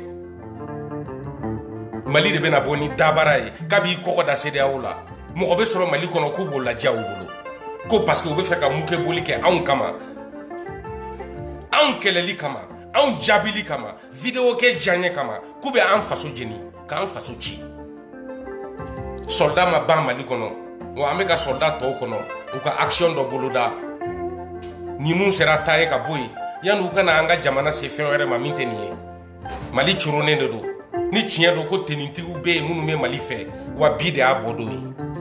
Mali de bɛna bɔ ni dabara ye k'a b'i kɔgɔ da CEDEAO la mɔgɔ bɛ sɔrɔ Mali kɔnɔ k'u b'o ladiya u bolo ko parce que u bɛ fɛ ka munkɛ boli kɛ anw kama anw kɛlɛli kama anw jabili kama video ke janye kama kube an faso jeni ka an faso ci soldat ma ban Mali kono wa an bɛ ka soldat tɔw kono u ka action dɔ boloda ni mun sera taye ka boyi yani u kana an ka jamana se fɛn wɛrɛ ma min tɛ nin ye Mali curonen de don ni tiɲɛ don ko tenitigiw bɛ yen minnu bɛ Mali fɛ wa bi de y'a bɔ don ye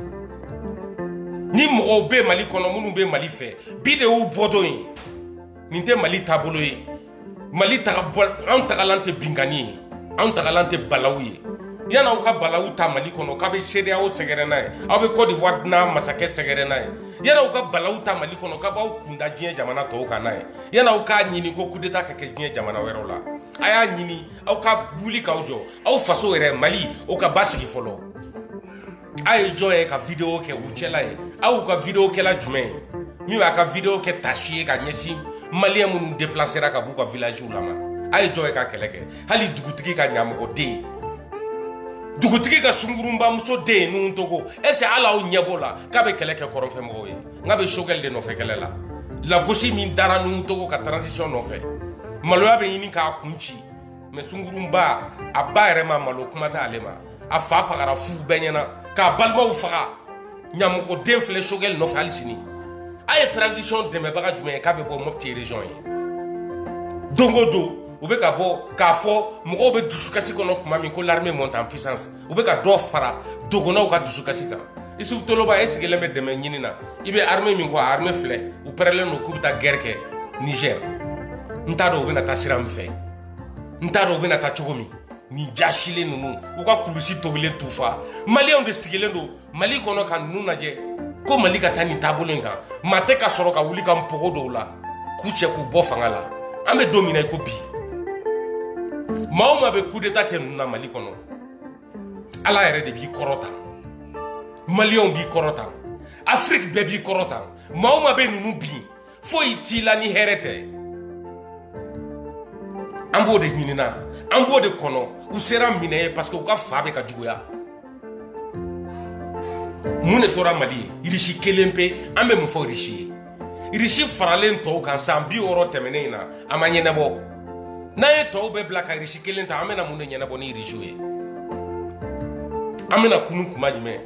ni mɔgɔw bɛ Mali kɔnɔ minnu bɛ Mali fɛ bi de y'u bɔ don ye nin tɛ Mali taabolo ye Mali anw tagalan tɛ binkani ye anw tagalan tɛ balawu ye yana aw ka balawu ta Mali kɔnɔ k'a bɛ CEDEAO sɛgɛrɛ n'a ye aw bɛ Côte d'Ivoire n'a masakɛ sɛgɛrɛ n'a ye yana aw ka balawu ta Mali kɔnɔ k'a b'aw kunda diɲɛ jamana tɔw kan n'a ye yana aw k'a ɲini ko coup d'état ka kɛ diɲɛ jamana wɛrɛw la a y'a ɲini aw ka wuli k'aw jɔ aw faso yɛrɛ Mali o ka basigi fɔlɔ a ye jɔn ye ka video kɛ u cɛla ye aw ka video kɛla jumɛn ye min b'a ka video kɛ tasi ye ka ɲɛsin maliyɛn minnu déplacera ka b'u ka villagew la ma a ye jɔn ye ka kɛlɛ kɛ hali dugutigi ka ɲamɔgɔ den dugutigi ka sungurunba muso den ninnu togo est-ce que hali aw ɲɛ b'o la k'a bɛ kɛlɛ kɛ kɔrɔnfɛmɔgɔw ye nka bɛ Choguel de nɔfɛ kɛlɛ la lagosi min dara ninnu togo ka transition nɔfɛ maloya bɛ ɲini k'a kun ci mais sungurunba a ba yɛrɛ ma malo kuma tɛ ale ma a fa fagara fu bɛɛ ɲɛna k'a balimaw faga ɲamɔgɔ den filɛ Choguel nɔfɛ hali sini a ye transition dɛmɛbaga jumɛn ye k'a bɛ bɔ Mopti région ye don o don u bɛ ka bɔ k'a fɔ mɔgɔw bɛ dusukasi kɔnɔ tuma min ko l'armée monte en puissance u bɛ ka dɔ fara dogonaw ka dusukasi kan Isufu Toloba e sigilen bɛ dɛmɛ ɲini na i bɛ armée min kɔ a armée filɛ u pɛrɛlen don k'u bɛ taa guerre kɛ Niger n t'a dɔn u bɛna taa sira min fɛ n t'a dɔn u bɛna taa cogo min nin jasilen ninnu u ka kulusi tobilen t'u fa maliyɛnw de sigilen don Mali kɔnɔ ka ninnu lajɛ ko Mali ka taa nin taabolo in kan maa tɛ ka sɔrɔ ka wuli ka npogo dɔw la k'u cɛ k'u bɔ fanga la an bɛ don min na i ko bi maa o maa bɛ coup d'état kɛ ninnu na Mali kɔnɔ Ala yɛrɛ de b'i kɔrɔta maliyɛnw b'i kɔrɔta Afrique bɛɛ b'i kɔrɔta maa o maa bɛ ninnu bin foyi t'i la ni hɛrɛ tɛ an b'o de ɲinina an b'o de kɔnɔ u sera minɛ ye parce que u ka fa bɛ ka juguya mun de tora Mali ye irisi kelen pe an bɛ mun fɔ irisi ye irisi faralen tɔw kan san 60 tɛmɛnen in na a ma ɲɛnabɔ n'an ye tɔw bɛɛ bila ka irisi kelen ta an bɛna mun de ɲɛnabɔ ni irisiw ye an bɛna kunu kuma jumɛn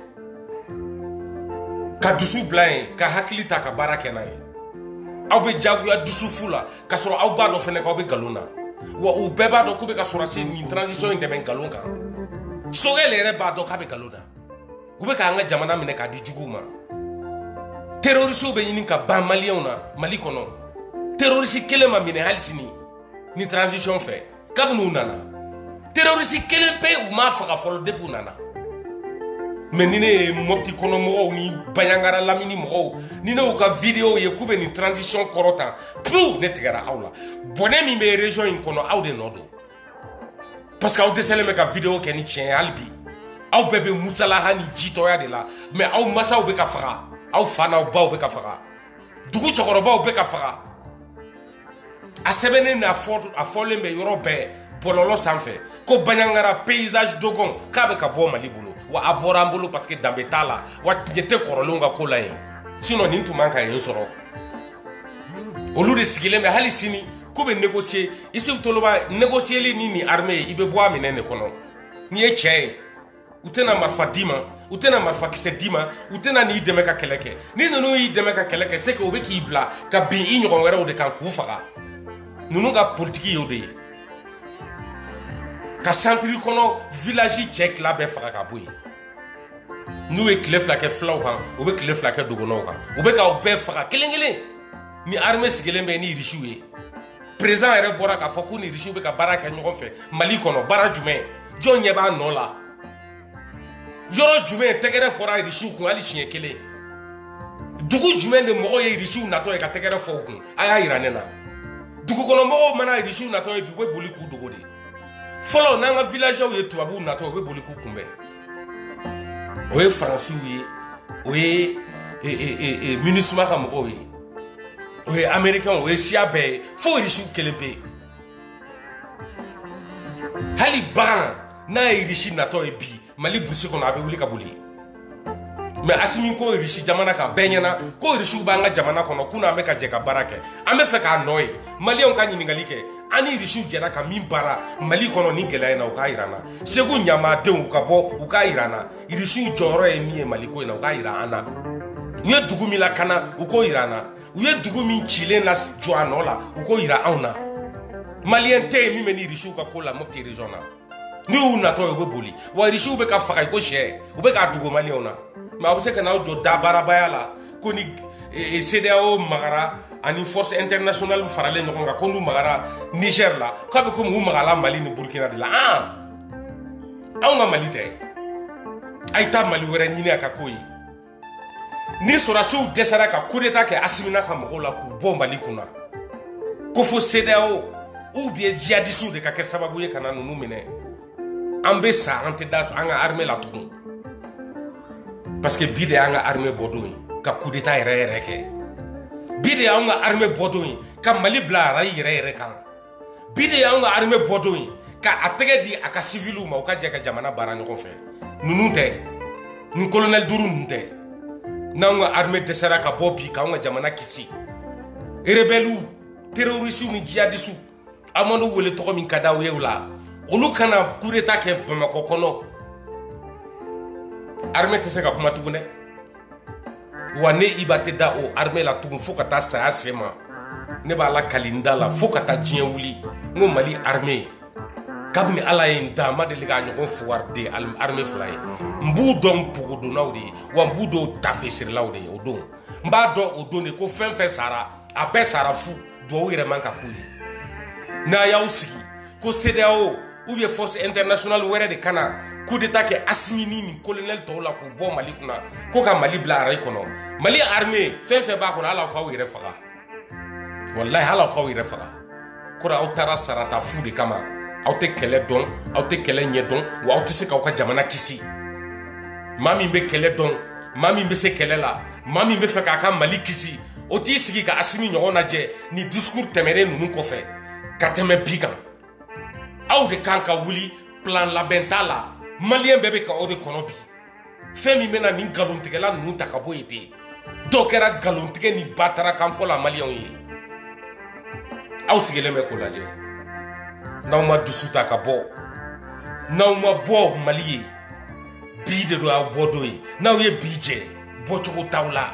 ka dusu bila yen ka hakili ta ka baara kɛ n'a ye aw bɛ jagoya dusufu la k'a sɔrɔ aw b'a dɔn fɛnɛ k'aw bɛ nkalon na wa u bɛɛ b'a dɔn k'u bɛ ka sɔrɔ se nin transition in dɛmɛ nkalon kan Choguel yɛrɛ b'a dɔn k'a bɛ nkalon na u bɛ k'an ka jamana minɛ k'a di juguw ma terrorisiw bɛ ɲini ka ban maliyɛnw na Mali kɔnɔ terrorisi kelen ma minɛ hali sini ni transition fɛ kabini u nana terrorisi kelen pe u m'a faga fɔlɔ depuis u nana mais ni ne ye Mopti kɔnɔ mɔgɔw ni Baɲangara Lamini mɔgɔw ni ne y'u ka video ye k'u bɛ nin transition kɔrɔta pewu ne tigɛra aw la bɔnɛ min bɛ région in kɔnɔ aw de nɔ don parce que aw dɛsɛlen bɛ ka video kɛ ni tiɲɛ ye hali bi aw bɛɛ bɛ musalaha ni jitɔya de la mais aw masaw bɛ ka faga aw fa n'aw baw bɛ ka faga dugu cɛkɔrɔbaw bɛ ka faga a sɛbɛnnen a fɔlen bɛ yɔrɔ bɛɛ bɔlɔlɔ sanfɛ ko Baɲangara paysage dogon k'a bɛ ka bɔ Mali bolo wa a bɔra an bolo parce que danbe t'a la wa ɲɛ tɛ kɔrɔlenw ka ko la yen sinon nin tun man ka yen sɔrɔ olu de sigilen bɛ hali sini k'u bɛ négocier Isufu Toloba négocier ni nin armée ye i bɛ bɔ a minɛ de kɔnɔ n'i ye cɛ ye u tɛna marifa d'i ma u tɛna marifa kisɛ d'i ma u tɛna n'i dɛmɛ ka kɛlɛ kɛ ni ninnu y'i dɛmɛ ka kɛlɛ kɛ c'est que u bɛ k'i bila ka bin i ɲɔgɔn wɛrɛw de kan k'u faga ninnu ka politique y'o de ye ka centre kɔnɔ village cɛ tila bɛɛ faga ka bɔ yen n'u ye tile fila kɛ filaw kan u bɛ tile fila kɛ dogonaw kan u bɛ k'aw bɛɛ faga kelen kelen ni armée sigilen bɛ ni irisiw ye président yɛrɛ bɔra k'a fɔ ko ni irisiw bɛ ka baara kɛ ɲɔgɔn fɛ Mali kɔnɔ baara jumɛn jɔn ɲɛ b'a nɔ la yɔrɔ jumɛn tɛgɛrɛ fɔra irisiw kun hali siɲɛ kelen dugu jumɛn de mɔgɔw ye irisiw natɔ ye ka tɛgɛrɛ fɔ u kun a y'a yira ne na dugukɔnɔmɔgɔw mana irisiw natɔ ye bi u bɛ boli k'u dogo de fɔlɔ n'an ka villagew ye tubabuw natɔ u bɛ boli k'u kunbɛn o ye faransiw ye o ye MINUSMA ka mɔgɔw ye o ye américain o ye siya bɛɛ ye fo irisiw kelen pe hali bagan n'a ye irisi natɔ ye bi Mali burusi kɔnɔ a bɛ wuli ka boli mais Assimi ko riche jamana ka benyana ko riche ba nga jamana kono kuna me ka je ka barake ame fe ka noy mali on ka nyingali ke ani riche jera ka min bara mali kono ni gela na o ka irana segu nyama de u ka bo u ka irana riche joro e mi mali ko na o ka irana uye dugu mi la kana u ko irana uye dugu mi chile na joanola u ko ira auna malien te mi meni riche ka ko la mopti region na ni una to yo boli wa riche be ka faka ko she u be ka dugu mali ona ma vous savez que nous avons dabara bayala koni CEDEAO magara ani force internationale farale nyokonga kondu magara Niger la kabe ko mu magala Mali ni Burkina de la nga Mali te ay ta Mali wera nyini aka koyi ni sora sou desara ka coup d'état ke Assimina ka mokola ku bomba likuna ko fo CEDEAO ou bien djihadisme de ka ke sababu ye kana nunu mene ambe sa ante das anga armée la tout. Parce que bide anga armée bodoui ka coup d'état yere ke bide anga armée bodoui ka Mali bla ra yere kan bide anga armée bodoui ka atege di aka civilu ma ka je ka jamana barani ko fe nununte ni colonel duru nunte nanga armée de sera ka bobi ka nga jamana kisi rebelu terroriste ni djihadisu amando wole to min kada wewla olu kana coup d'état ke Bamako kono armée te se ka kuma tugune wane ibate da o armée la tugun fo ka ta saya sema ne ba la kalinda la fo ka ta dien wuli ngo Mali armée kabni ala yin da ma de liga nyogon fuwar de armée fly mbu don pugudu nawdi wa mbu do tafisir lawdi o don mba do o don ko fen sara abe sara fu do wire manka kuyi na yausi ko CEDEAO ou bien force internationale were de kana coup d'état ke Assimini ni colonel tola ko bo Mali kuna ko ka Mali bla ray kono Mali armée fe ba kono ala ko wire faga wallahi ala ko wire faga ko ra utara sarata fu de kama awte kele don awte kele nyedon wa awte se ka jamana kisi mami be kele don mami be se kele la mami be fe ka Mali kisi oti sigi ka Assimi nyona je ni discours temere nunu ko fe ka teme bigan aw de kanka wuli plan la bentala malien bebe ka ode kono bi femi mena ni galontige la nu ta ka boyete dokera galontige ni batara kan fo la malien yi aw sigele me ko laje naw ma dusuta ka bo naw ma bo maliye bi de do aw bodo yi naw ye bije bo choko tawla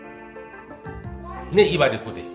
ne iba de côté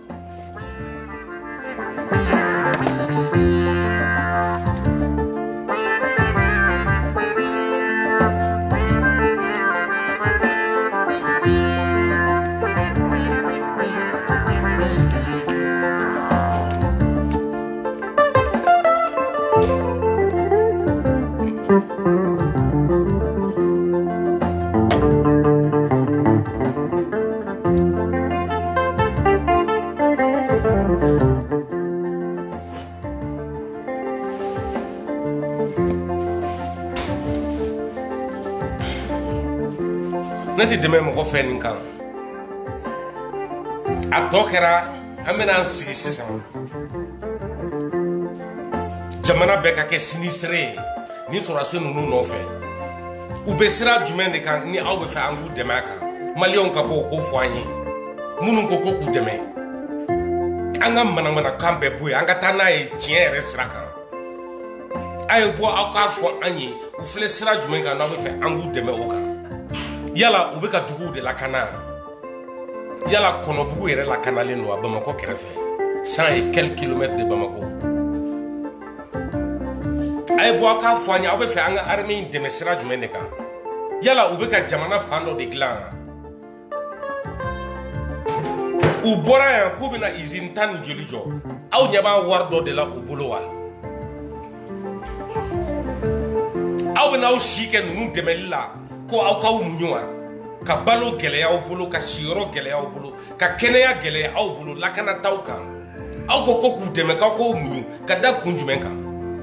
nati deme mo ko fenin kan atokera amena sigi sisan jamana be ka ke sinistre ni sora se nunu no fe u be sira jumen de kan ni aw be fe angu deme kan malion ka ko fo anyi munun ko ku deme anga mana kan be boy anga tanaye tien resira kan ay bo aka fo anyi u fle sira jumen kan no be fe angu deme o kan yala u be ka dugu de la kana yala kono bugu yere la kana le no Bamako kerefe 100 et quelques kilomètres de Bamako ay bo aka fo anya u be fe anga armée de mesra jumene ka yala u be ka jamana fando de glan u bora ya ku bina izintan jolijo aw nyaba wardo de la u bolowa aw bina u shike nunu demelila ko aw ka munyoa ka balo gele aw bolo ka siro gele aw bolo ka keneya gele aw bolo la kana tawka aw ko ku deme ka ko munyu ka da kunjumen kan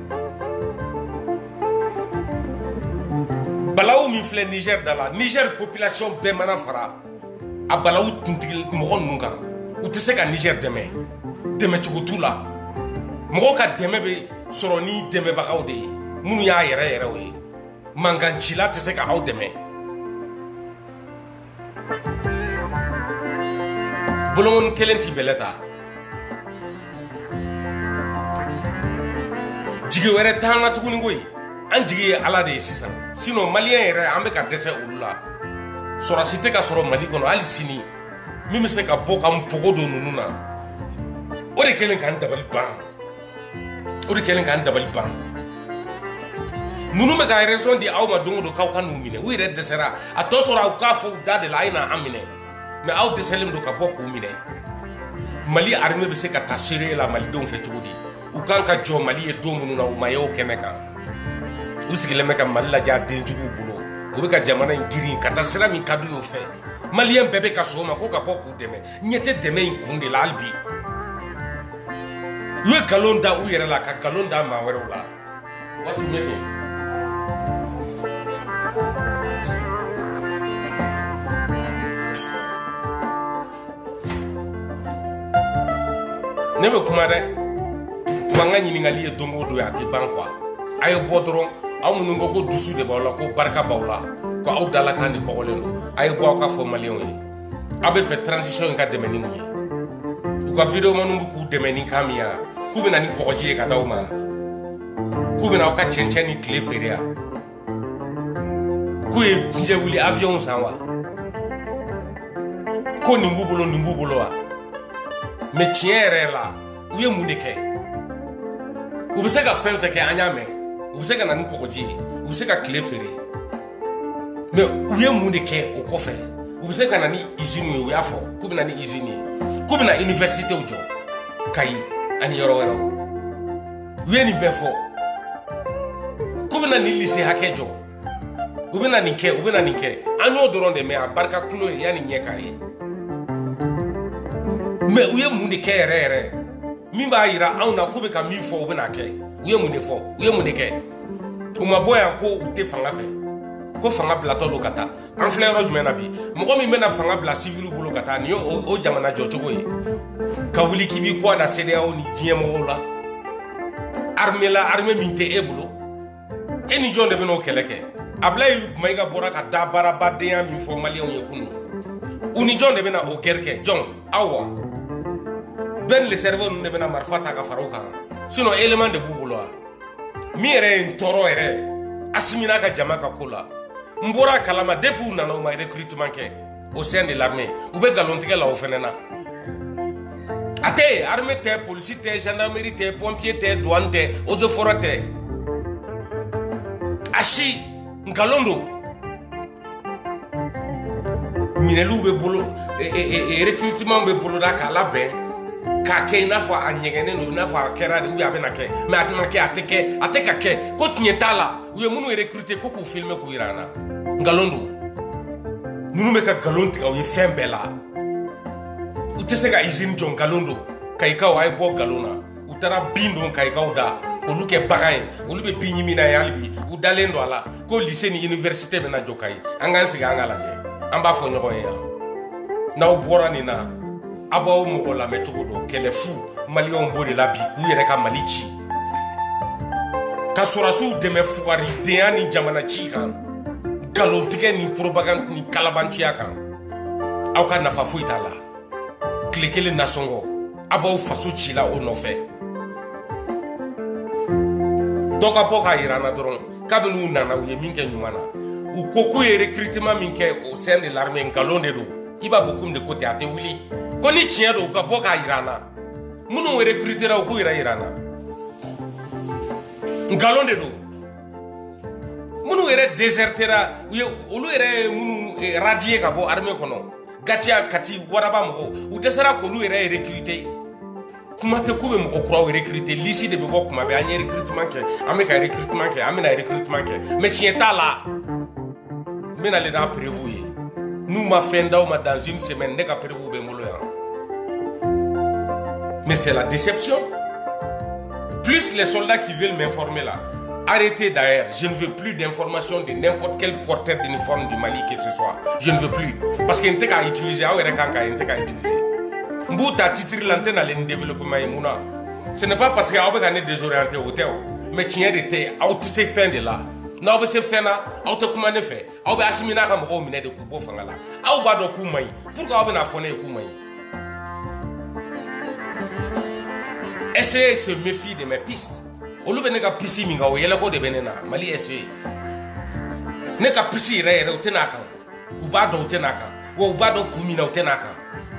balaw mi fle Niger dala Niger population be mana fara a balaw tuntigil mo nunka u tese ka Niger deme chukutula mo ka deme be soroni deme bagaw de munu ya yere we manganchila tese ka aw deme bolon kelen ti beleta jigi were tanga tukuni ngoyi an jigi ala de sisan sino malien yere ambe ka dese ulula sora site ka soro mali kono ali sini mi me se ka boka mpogo do nununa o de kelen kan dabali ban nunu me ka raison di awma dongo do kaw kanu mine wi re desera a totora ka fo dade la ina amine me aw deselim do ka boku mine mali arme be se ka tasire la mali don fe tugudi u kan ka jo mali e do mununa o mayo keneka usigile me ka mali la ja den jugu bulo o be ka jamana ngiri ka tasira mi kadu yo fe malien bebe ka soma ko ka boku deme nyete deme inkunde la albi we galonda u yere la ka galonda ma were la what you mean nebe kuma de manga ɲiningali ye dongo do ya ti ban quoi ayo bodron aw munu ko dusu de bawla ko barka bawla ko aw dala kan ni kogolen do ayo bo ka fo malien yi abe fait transition ka de meni muye ko video manu ku de meni kamia ku bina ni kogoji ka dawma ku bina ka chenchen ni clé feria ku e nje wuli avion sanwa ko ni ngubulo wa mais tiere la u ye mun de kɛ u bɛ se ka fɛn fɛn kɛ an y'a mɛn u bɛ se ka na ni kɔgɔji ye u bɛ se ka tile feere mais u ye mun de kɛ o kɔfɛ u bɛ se ka na ni usine ye u y'a fɔ k'u bɛ na ni usine ye k'u bɛ na université jɔ Kayi ani yɔrɔ wɛrɛw u ye nin bɛɛ fɔ k'u bɛ na ni lycée hakɛ jɔ u bɛ na nin kɛ an y'o dɔrɔn de mɛn a barika tulo ye yanni ɲɛ kari ye mais u ye mun de kɛ yɛrɛ min b'a yira anw na k'u bɛ ka min fɔ u bɛ n'a kɛ u ye mun de fɔ u ye mun de kɛ u ma bɔ yan ko u tɛ fanga fɛ ko fanga bilatɔ don ka taa an filɛ yɔrɔ jumɛn na bi mɔgɔ min bɛna fanga bila civil bolo ka taa nin ye o jamana jɔcogo ye ka wuli k'i b'i kɔ da CEDEAO ni diɲɛ mɔgɔw la armée min tɛ e bolo e ni jɔn de bɛna o kɛlɛ kɛ Ablaye Mayiga bɔra ka da baarabadenya min fɔ maliyɛnw ye kunun u ni jɔn de bɛna o guerre kɛ jɔn aw wa ben le cerveau ne bena marifa ta ka fara o kan sinon élément de b'u bolo wa min yɛrɛ ye n tɔɔrɔ yɛrɛ Asimina ka jama ka ko la n bɔra kalama depuis u nana u ma recrutement kɛ au sein de l'armée u bɛ galontigɛ la o fɛnɛ na a tɛ armée tɛ polisi tɛ gendarmerie tɛ pompier tɛ douane tɛ eaux et forêts tɛ a si nkalon don minɛliw bɛ bolo recrutement bɛ boloda k'a labɛn k'a kɛ i n'a fɔ a ɲɛgɛnnen don i n'a fɔ a kɛra de ou bien a bɛna kɛ mais a tɛna kɛ a tɛ ka kɛ ko tiɲɛ t'a la u ye minnu recruter ko k'u filmer k'u yira an na nkalon don ninnu bɛ ka nkalon tigɛ u ye fɛn bɛɛ la u tɛ se ka usine jɔ nkalon don Kayikaw a ye bɔ nkalon na u taara bin don Kayikaw da k'olu kɛ bagan ye olu bɛ bin ɲimi na ye hali bi u dalen don a la ko lycée ni université bɛna jɔ Kayi an k'an sigi an ka lajɛ an b'a fɔ ɲɔgɔn ye yan n'aw bɔra nin na a b'aw mɔgɔ lamɛn cogo dɔn kɛlɛ fu maliyɛnw b'o de la bi k'u yɛrɛ ka Mali ci ka sɔrɔsiw dɛmɛ fugaridenya ni jamana ci kan galontigɛ ni propagande ni kalabanciya kan aw ka nafa foyi t'a la tile kelen nasɔngɔ a b'aw faso ci la o nɔfɛ dɔ ka bɔ k'a yira an na dɔrɔn kabini u nana u ye min kɛ ɲuman na u ko k'u ye recrutement min kɛ au sein de l'armée nkalon de don i b'a beaucoup de côté a tɛ wuli ko ni tiɲɛ don u ka bɔ k'a yira an na minnu recrutera u k'u yɛrɛ yira an na nkalon de don minnu yɛrɛ désertera olu yɛrɛ ye minnu radier ka bɔ armée kɔnɔ Gatiya Kati Waraba mɔgɔw u dɛsɛra k'olu yɛrɛ recruter kuma tɛ k'u bɛ mɔgɔ kuraw recruter liste de bɛ bɔ kuma bɛɛ an ye recrutement kɛ an bɛ ka recrutement kɛ an bɛna recrutement kɛ mais tiɲɛ t'a la n bɛna le n'a prévu ye n'u ma fɛn d'aw ma dans une semaine ne ka prévu bɛ n bolo yan mais c'est la déception plus les soldats qui veulent m'informer là arrêtez d'ailleurs je ne veux plus d'informations de n'importe quel porteur d'uniforme du Mali que ce soit je ne veux plus parce que n tɛ k'a utiliser aw yɛrɛ kan k'a ye n tɛ k'a utiliser n b'u ta titre la n tɛ n'ale ni développement ye mun na ce n'est pas parce que aw bɛ ka ne désorienter o tɛ o mais tiɲɛ de tɛ aw tɛ se fɛn de la n'aw bɛ se fɛn na aw tɛ kuma ne fɛ aw bɛ Asimina ka mɔgɔw minɛ de k'u bɔ fanga la aw b'a dɔn k'u man ɲi pourquoi aw bɛna fɔ ne ye k'u man ɲi SE se méfie de mes pistes. Olu be ne ka pisi minga o yele ko de benena Mali SE. Ne ka pisi re o tenaka. U ba do tenaka. Wo ba do kumina o tenaka.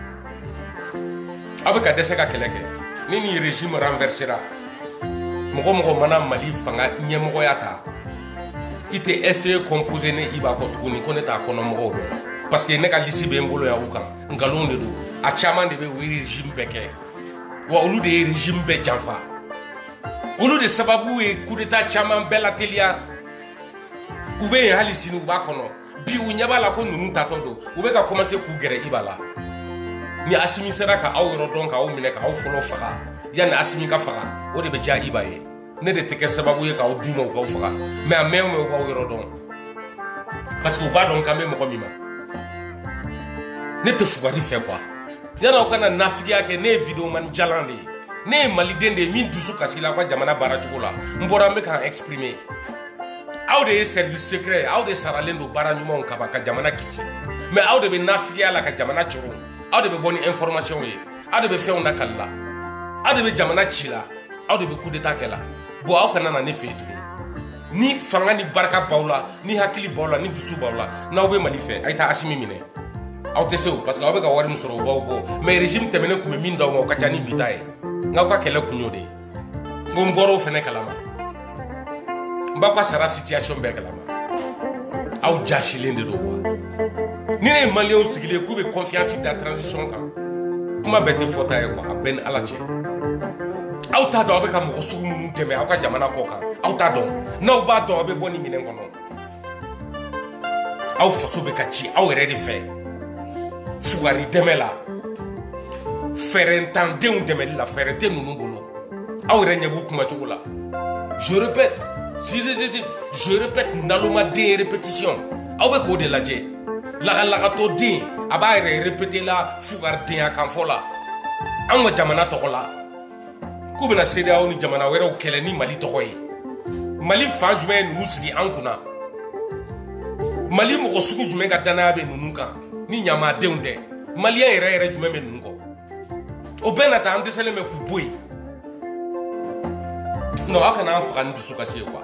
Abeka dese ka keleke. Ni régime renversera. Moko mana Mali fanga nyemoko yata. Ite SE composé ne iba ko tukuni ko ne ta kono moko do. Parce que ne ka lisi be mbolo ya ukan. Ngalon de do. A chaman de be wi régime beke. Wa olu de régime be janfa. Olu de sababu e coup d'état chaman bela telia. Ube hali sinu ba kono. Bi u nyaba la ko nunu tatodo. Ube ka commencer ku gere ibala. Ni asimi sera ka aw yoro don ka aw mine ka aw folo faga. Yani asimi ka faga. O de be ja ibaye. Ne de teke sababu ye ka aw duma ka aw faga. Mais a me o ba yoro don. Parce que u ba don ka me mo ko mima. Ne te fugari fait quoi? Yana okana nafigia ke ne video man jalande. Ne Mali dende min dusu kasila kwa jamana bara chukola. Mbora me kan exprimer. Aw de service secret, aw de saralendo bara nyuma kaba ka jamana kisi. Mais aw de be nafigia la ka jamana churu. Aw de be boni information ye. Aw de be fe onda kala. Aw de be jamana chila. Aw de be coup d'état kela. Bo aw kana na ne fe tu. Ni fanga ni barka bawla, ni hakili bawla, ni dusu bawla. Na obe Mali fe, ay ta asimi mine. Aw tese o parce que aw be ka wari musoro baw bo. Mais régime temene ku me min daw ka tani bitaye. Ngaw ka kele kunyo de. Ngom boro fene kalama. Mbakwa sara situation be kalama. Aw jashilende do quoi. Ni ne Malien sigile ku be confiance dans transition kan. Kuma bete fota e quoi ben alache. Aw ta do aw be ka mo sugu mun teme aw ka jamana ko kan. Aw ta do. Na aw ba do aw be boni minen kono. Aw faso be ka ci aw re de fe. Fugari demela. Ferentandenw demeli la ferete nunu bolo. Aw re nyabu kuma chokola. Je répète, je répète naluma de répétition. Aw be ko de laje. La to din aba re répéter la fugar din kan fola. An ma jamana tokola. Ku bena CEDEAO ni jamana wɛrɛw kɛlɛ ni Mali tɔgɔ ye. Mali fan jumɛn nunu sigi an kunna. Mali mɔgɔ sugu jumɛn ka danaya bɛ nunu kan ni ɲamadenw tɛ. Malien yɛrɛ jumɛn bɛ nunu kɔ. O bɛɛ na ta an dɛsɛlen bɛ k'u bɔ yen. Non aw kana an faga ni dusu kasi ye quoi.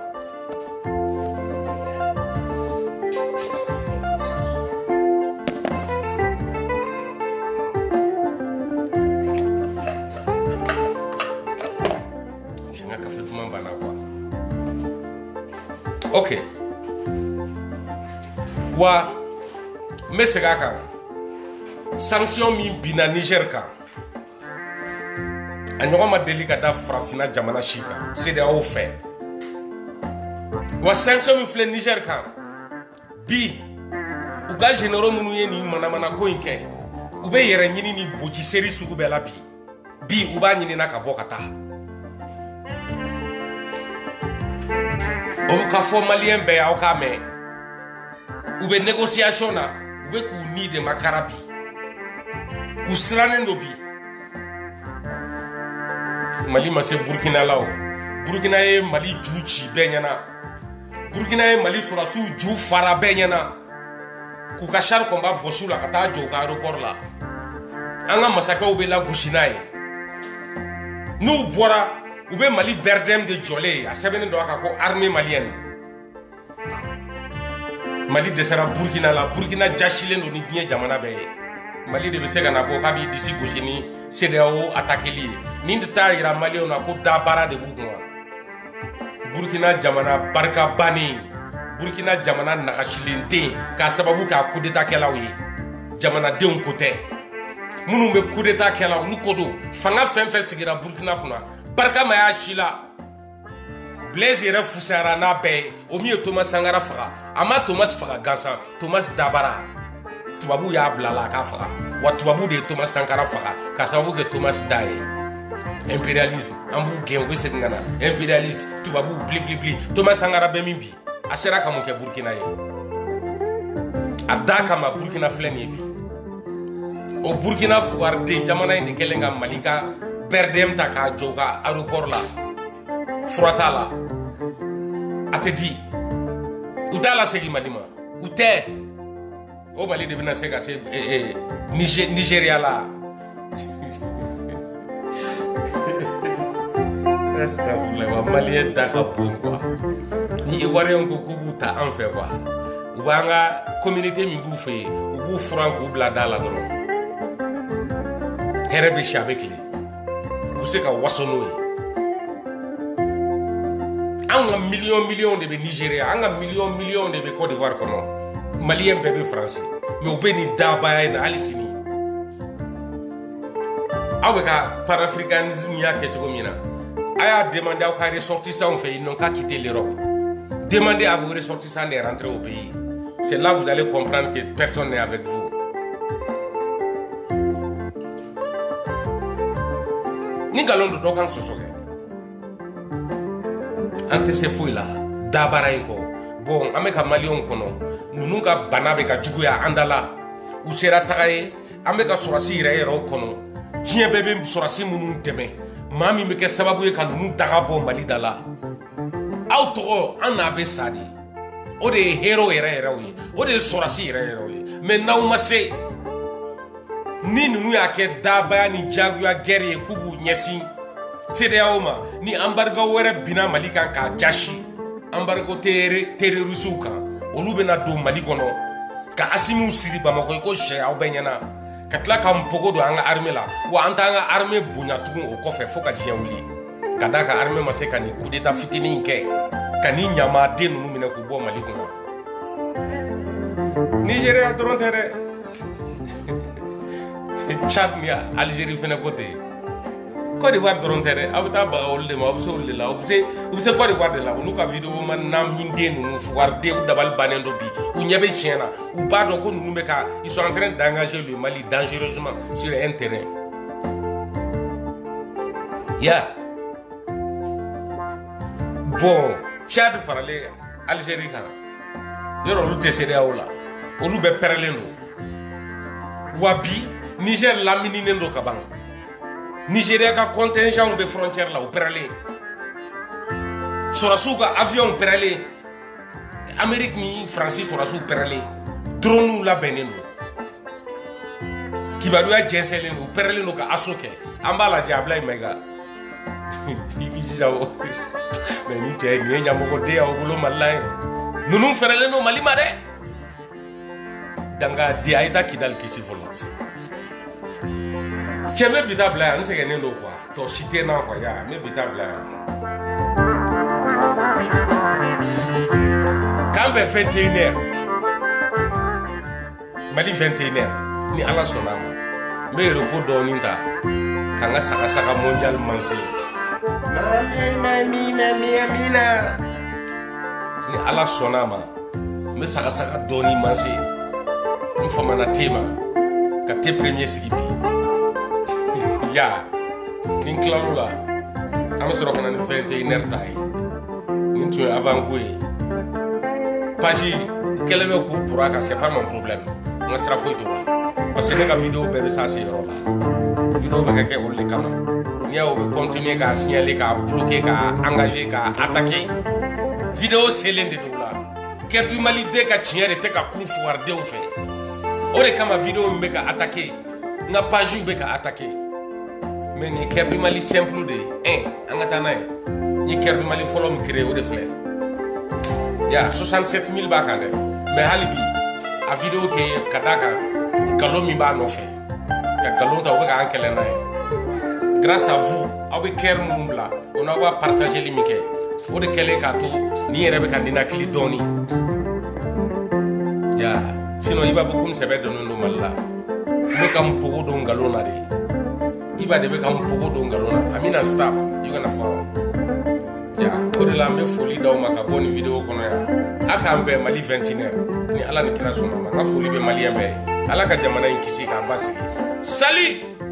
Ok. Wa me sega kan. Sanction min bina Niger kan. A ɲɔgɔn ma deli ka da farafina jamana si kan. CEDEAO fɛ. Wa sanction min filɛ Niger kan. Bi u ka généraux minnu ye nin manamana ko in kɛ. U bɛ yɛrɛ ɲini ni boji seri sugu bɛɛ la bi. Bi u b'a ɲinina ka bɔ ka taa. O ka fɔ Malien bɛɛ aw k'a mɛn. U bɛ négociation na. U bɛ k'u ni de makara bi. U sirannen do bi. Mali ma se Burkina la o. Burkina ye Mali ju ci bɛɛ ɲɛna. Burkina ye Mali sɔrɔsiw ju fara bɛɛ ɲɛna. K'u ka char combat bɔsiw la ka taa jɔ u ka aéroport la. An ka masakɛw bɛ lagosi n'a ye. N'u bɔra u bɛ Mali bɛrdɛm de jɔlen a sɛbɛnnen dɔ a kan ko armée malienne. Mali dɛsɛra Burkina la. Burkina jasilen do ni diɲɛ jamana bɛɛ ye. Mali de bɛ se ka na bɔ k'a b'i disi gosi ni CEDEAO attaqueli ye. Nin de t'a yira Malienw na ko dabara de b'u kun wa. Burkina jamana barika bannen. Burkina jamana nagasilen tɛ yen k'a sababu k'a coup d'état kɛlaw ye. Jamanadenw ko tɛ. Minnu bɛ coup d'état kɛlaw olu ko don. Fanga fɛn fɛn sigira Burkina kunna. Barika ma y'a si la. Blaise yɛrɛ fusayara n'a bɛɛ ye. O min ye Thomas Sankara faga. A ma Thomas faga gansan. Thomas dabara. Tubabu y'a bila la k'a faga. Wa tubabu de ye Thomas Sankara faga. K'a sababu kɛ Thomas da ye. Impérialisme. An b'u gɛn u bɛ segin ka na. Impérialisme. Tubabu bili. Thomas Sankara bɛ min bi. A sera ka mun kɛ Burkina ye. A da kama Burkina filɛ nin ye bi. O Burkina fugariden jamana in de kɛlen ka Mali ka BRDM ta k'a jɔ ka aéroport la. Fura t'a la. A tɛ di. U t'a lasegin Mali ma. U tɛ. O Mali de bɛna se ka se Nigeria la. Astagfirullah, malien daka bon quoi. Ni ivoirien ko kubu ta en fait quoi. Ou banga communauté mi bou fe, ou bou franc ou blada la dron. Herebe avec lui. Vous savez ka wasono. Anga million de Nigeria, anga million de Côte d'Ivoire kono. Malien bébé français. Mais ou beni daba na alisini. Aweka panafricanisme ya ketogomina. Aya demandé aux ressortissants, ils n'ont qu'à quitter l'Europe. Demandez à vos ressortissants de rentrer au pays. C'est là que vous allez comprendre que personne n'est avec vous. Ni galon de dokan sosoge. Ante se fouille là, dabara inko. Bon, ameka malion kono. Nununga banabe ka juguya andala. Ou sera tagaye, ameka sorasi iraero kono. Tien bébé sorasi mumun teme. Mami me ke sababu ye ka nunu daga bɔ Mali da la. Aw tɔgɔ an n'a bɛ sa de. O de ye hero yɛrɛ ye. O de ye sɔrɔsi yɛrɛ ye. Mais n'aw ma se. Ni nunu y'a kɛ dabaya ni jagoya gɛrɛ ye k'u b'u ɲɛsin CEDEAO ma. Ni embargo wɛrɛ binna Mali kan k'a jasi. Embargo terrorisiw kan. Olu bɛna don Mali kɔnɔ. Ka Asimiw siri Bamakɔ ko sɛ aw bɛɛ ɲɛna. Ka tila ka mpogo don an ka armée la wa an t'an ka armée bonya tugun o kɔfɛ fo ka diɲɛ wuli ka d'a kan armée ma se ka nin coup d'état fitinin kɛ ka ni ɲamaden ninnu minɛ k'u bɔ Mali kɔnɔ. Nigeria dɔrɔn tɛ dɛ. Tchad ni Algérie fɛnɛ ko ten. Côte d'Ivoire dɔrɔn tɛ dɛ. Aw bɛ taa baga olu de ma, aw bɛ se olu de la. U bɛ se Côte d'Ivoire de la. Olu ka vidéo ma naamiden ninnu fugariden dabali bannen don bi. U ɲɛ bɛ tiɲɛ na. U b'a dɔn ko ninnu bɛ ka ils sont en train d'engager le Mali dangereusement sur un terrain. Yeah. Bon, Tchad faralen Algérie kan. Yɔrɔ olu tɛ CEDEAO la. Olu bɛ pɛrɛlen don. Wa bi Niger lamininen don ka ban. Nigeria ka contingent bɛ frontière la u pɛrɛlen. Sɔrɔsiw ka avion pɛrɛlen. Amérique ni France sɔrɔsiw pɛrɛlen. Drone labɛnnen don. Kibaruya jɛnsɛnlen don, u pɛrɛlen don ka assaut kɛ. An b'a lajɛ Ablaye Mayiga. I jija o. Mais ni cɛ nin ye ɲɛmɔgɔden y'aw bolo Mali la yen. Ninnu fɛrɛlen don Mali ma dɛ. Danga di a ye taa Kidali kisi fɔlɔ. Cɛ n bɛ bi ta bila yan n sɛgɛnnen don quoi. Tɔ si tɛ n na quoi ya n bɛ bi ta bila yan. K'an bɛ 21h. Mali 21h ni Ala sɔnna a ma. N bɛ repos dɔɔni ta ka n ka saga mondial manse. Amina. Ni Ala sɔnna a ma n bɛ saga dɔɔni manse. N famana te ma ka te premier sigi bi. Ya ni n tilal'o la an bɛ sɔrɔ ka na ni 21h ta ye. Ni tun ye avant ko ye. Page kɛlɛ bɛ k'u pura ka c'est pas mon problème. N ka sira foyi t'o la. Parce que ne ka vidéo bɛɛ bɛ s'a se yɔrɔ la. Vidéo bɛ ka kɛ olu de kama. N'i y'a ye o bɛ continuer k'a signaler k'a bloquer k'a engager k'a attaquer. Vidéo selen de don o la. Kɛrɛdu Maliden ka tiɲɛ de tɛ ka kun fugardenw fɛ. O de kama vidéo min bɛ ka attaquer. N ka page bɛ ka attaquer. Mais nin Kɛrɛdu Mali simple de ye. An ka taa n'a ye. N ye Kɛrɛdu Mali fɔlɔ min créé o de filɛ. Ya 67 000 b'a kan dɛ. Mais hali bi a vidéo tɛ ka d'a kan galon min b'a nɔfɛ. Ka galon ta o bɛ k'an kɛlɛ n'a ye. Grâce à vous aw bɛ kɛr minnu bila o n'aw b'a partageli min kɛ o de kɛlen k'a to ni yɛrɛ bɛ ka ninakili dɔɔni. Ya sinon i b'a fɔ ko n sɛbɛ donnen don Mali la. N bɛ ka n pogo don galon na de. I b'a de bɛ ka n pogo don galon na. Amina stop you gonna fall. Ya o de la n bɛ foli d'aw ma ka bɔ nin vidéo kɔnɔ yan. A k'an bɛn Mali 21h ni Ala ni kira sɔnna ma. N ka foli bɛ maliyɛn bɛɛ ye. Ala ka jamana in kisi k'a basigi. Salut.